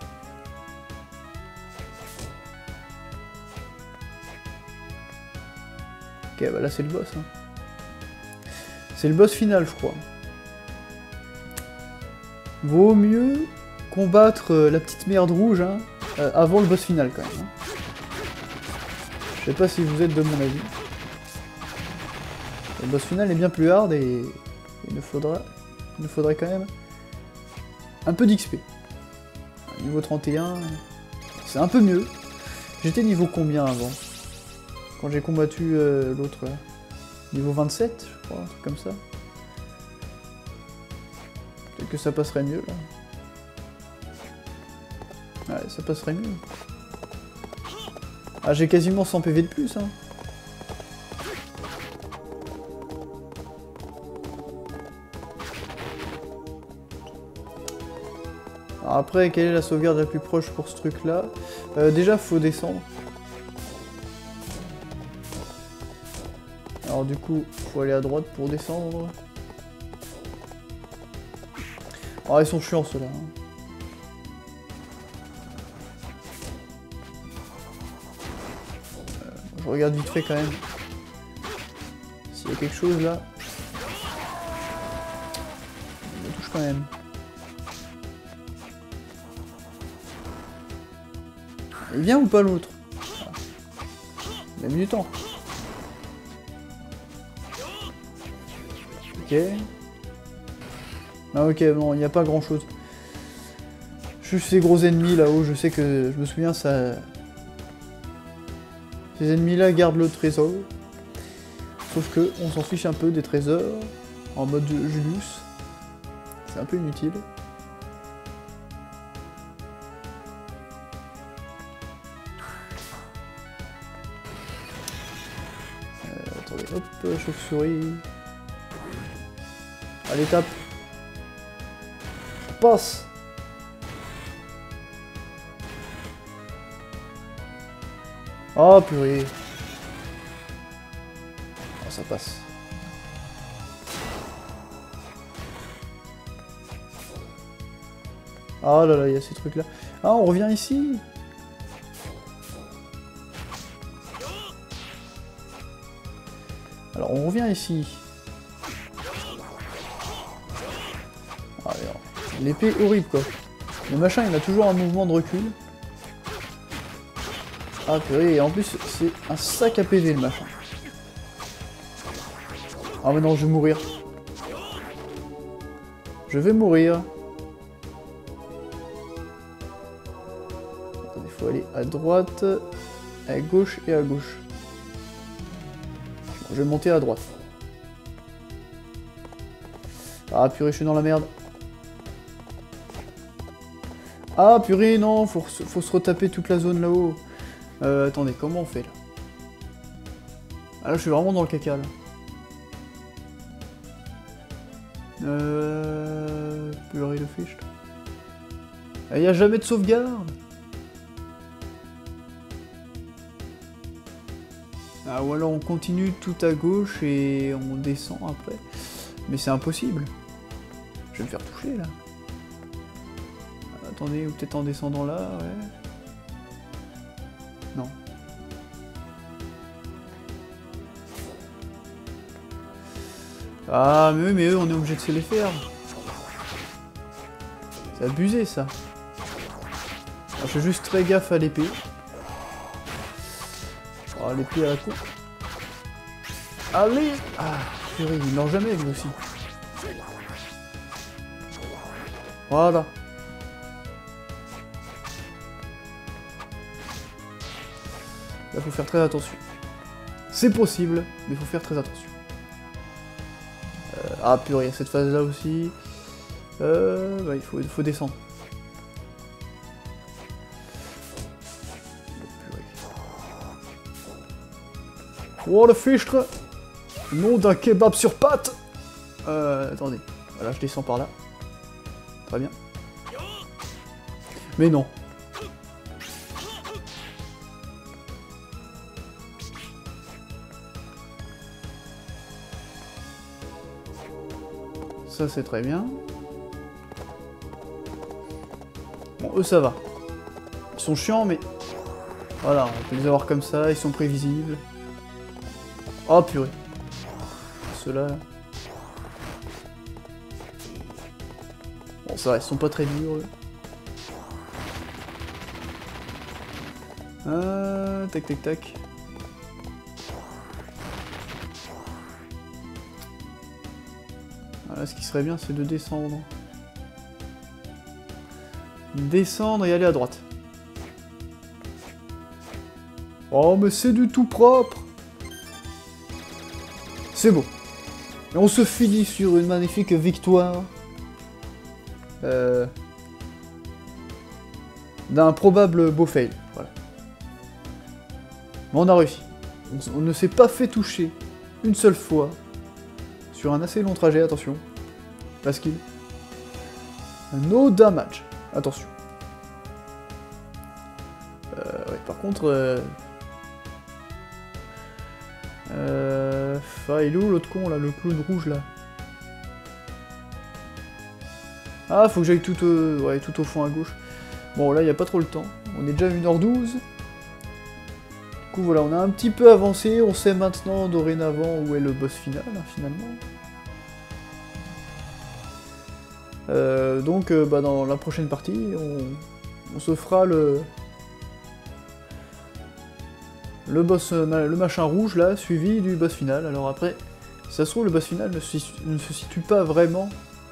Ok, bah là, c'est le boss. Hein. C'est le boss final, je crois. Vaut mieux combattre la petite merde rouge hein, avant le boss final, quand même. Hein. Je sais pas si vous êtes de mon avis. Le boss final est bien plus hard et il nous faudrait quand même un peu d'XP. Niveau 31, c'est un peu mieux. J'étais niveau combien avant? Quand j'ai combattu l'autre là? Niveau 27, je crois, un truc comme ça. Peut-être que ça passerait mieux là. Ouais, ça passerait mieux. Ah, j'ai quasiment 100 PV de plus, hein. Alors après, quelle est la sauvegarde la plus proche pour ce truc-là? Déjà, faut descendre. Alors du coup, faut aller à droite pour descendre. Oh, ils sont chiants ceux-là. Hein. Je regarde vite fait quand même. S'il y a quelque chose là. Je me touche quand même. Il vient ou pas l'autre? Il a mis du temps. Ok. Ah ok, non, il n'y a pas grand chose. Juste ces gros ennemis là-haut, je sais que, je me souviens, ça... Ces ennemis-là gardent le trésor. Sauf que on s'en fiche un peu des trésors, en mode Julius. C'est un peu inutile. Attendez, hop, chauve-souris. Allez, tape. Passe. Oh purée. Oh, ça passe. Ah là là, il y a ces trucs là. Ah, on revient ici. Alors on revient ici. Ah, l'épée est horrible quoi. Le machin il a toujours un mouvement de recul. Ah purée, et en plus c'est un sac à PV le machin. Ah mais non, je vais mourir. Je vais mourir. Attendez, il faut aller à droite, à gauche et à gauche. Bon, je vais monter à droite. Ah purée, je suis dans la merde. Ah purée, non, faut se retaper toute la zone là-haut. Attendez, comment on fait là? Ah là, je suis vraiment dans le caca là. Purée de fiche. Il n'y a jamais de sauvegarde. Ah ou alors on continue tout à gauche et on descend après. Mais c'est impossible. Je vais me faire toucher là. Attendez, ou peut-être en descendant là, ouais. Non. Ah mais eux on est obligé de se les faire. C'est abusé ça. Alors, je fais juste très gaffe à l'épée. Oh l'épée à la coupe. Allez. Ah purée, il meurt jamais lui aussi. Voilà. Là faut faire très attention. C'est possible, mais faut faire très attention. Ah purée, il y a cette phase là aussi. Bah, il faut descendre. Oh le fichtre! Nom d'un kebab sur pattes! Attendez. Voilà, je descends par là. Très bien. Mais non. Ça c'est très bien. Bon, eux ça va. Ils sont chiants mais... Voilà, on peut les avoir comme ça, ils sont prévisibles. Oh purée. Ceux-là... Bon ça va, ils sont pas très durs. Tac tac tac. Voilà, ce qui serait bien c'est de descendre. Descendre et aller à droite. Oh mais c'est du tout propre. C'est beau. Et on se finit sur une magnifique victoire. D'un probable beau fail. Voilà. Mais on a réussi. On ne s'est pas fait toucher une seule fois sur un assez long trajet, attention. Parce qu'il... No damage. Attention. Ouais, par contre... Ah, il est où l'autre con là, le clown rouge là? Ah, faut que j'aille tout, ouais, tout au fond à gauche. Bon, là, il n'y a pas trop le temps. On est déjà à 1h12. Du coup, voilà, on a un petit peu avancé. On sait maintenant, dorénavant, où est le boss final, hein, finalement. Donc, bah, dans la prochaine partie, on se fera le boss, le machin rouge, là, suivi du boss final. Alors après, si ça se trouve, le boss final ne se situe pas vraiment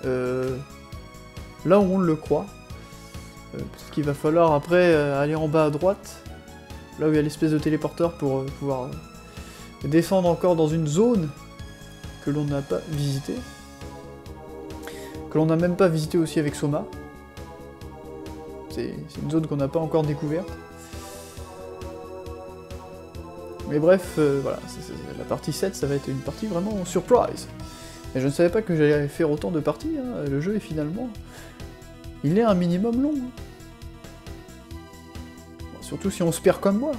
là où on le croit. Parce qu'il va falloir après aller en bas à droite, là où il y a l'espèce de téléporteur pour pouvoir descendre encore dans une zone que l'on n'a pas visitée. Que l'on n'a même pas visité aussi avec Soma. C'est une zone qu'on n'a pas encore découverte. Mais bref, voilà, la partie 7, ça va être une partie vraiment surprise. Et je ne savais pas que j'allais faire autant de parties, hein. Le jeu est finalement... Il est un minimum long. Hein. Bon, surtout si on se perd comme moi.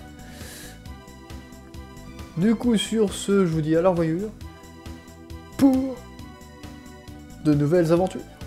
Du coup, sur ce, je vous dis à la revoyure pour de nouvelles aventures.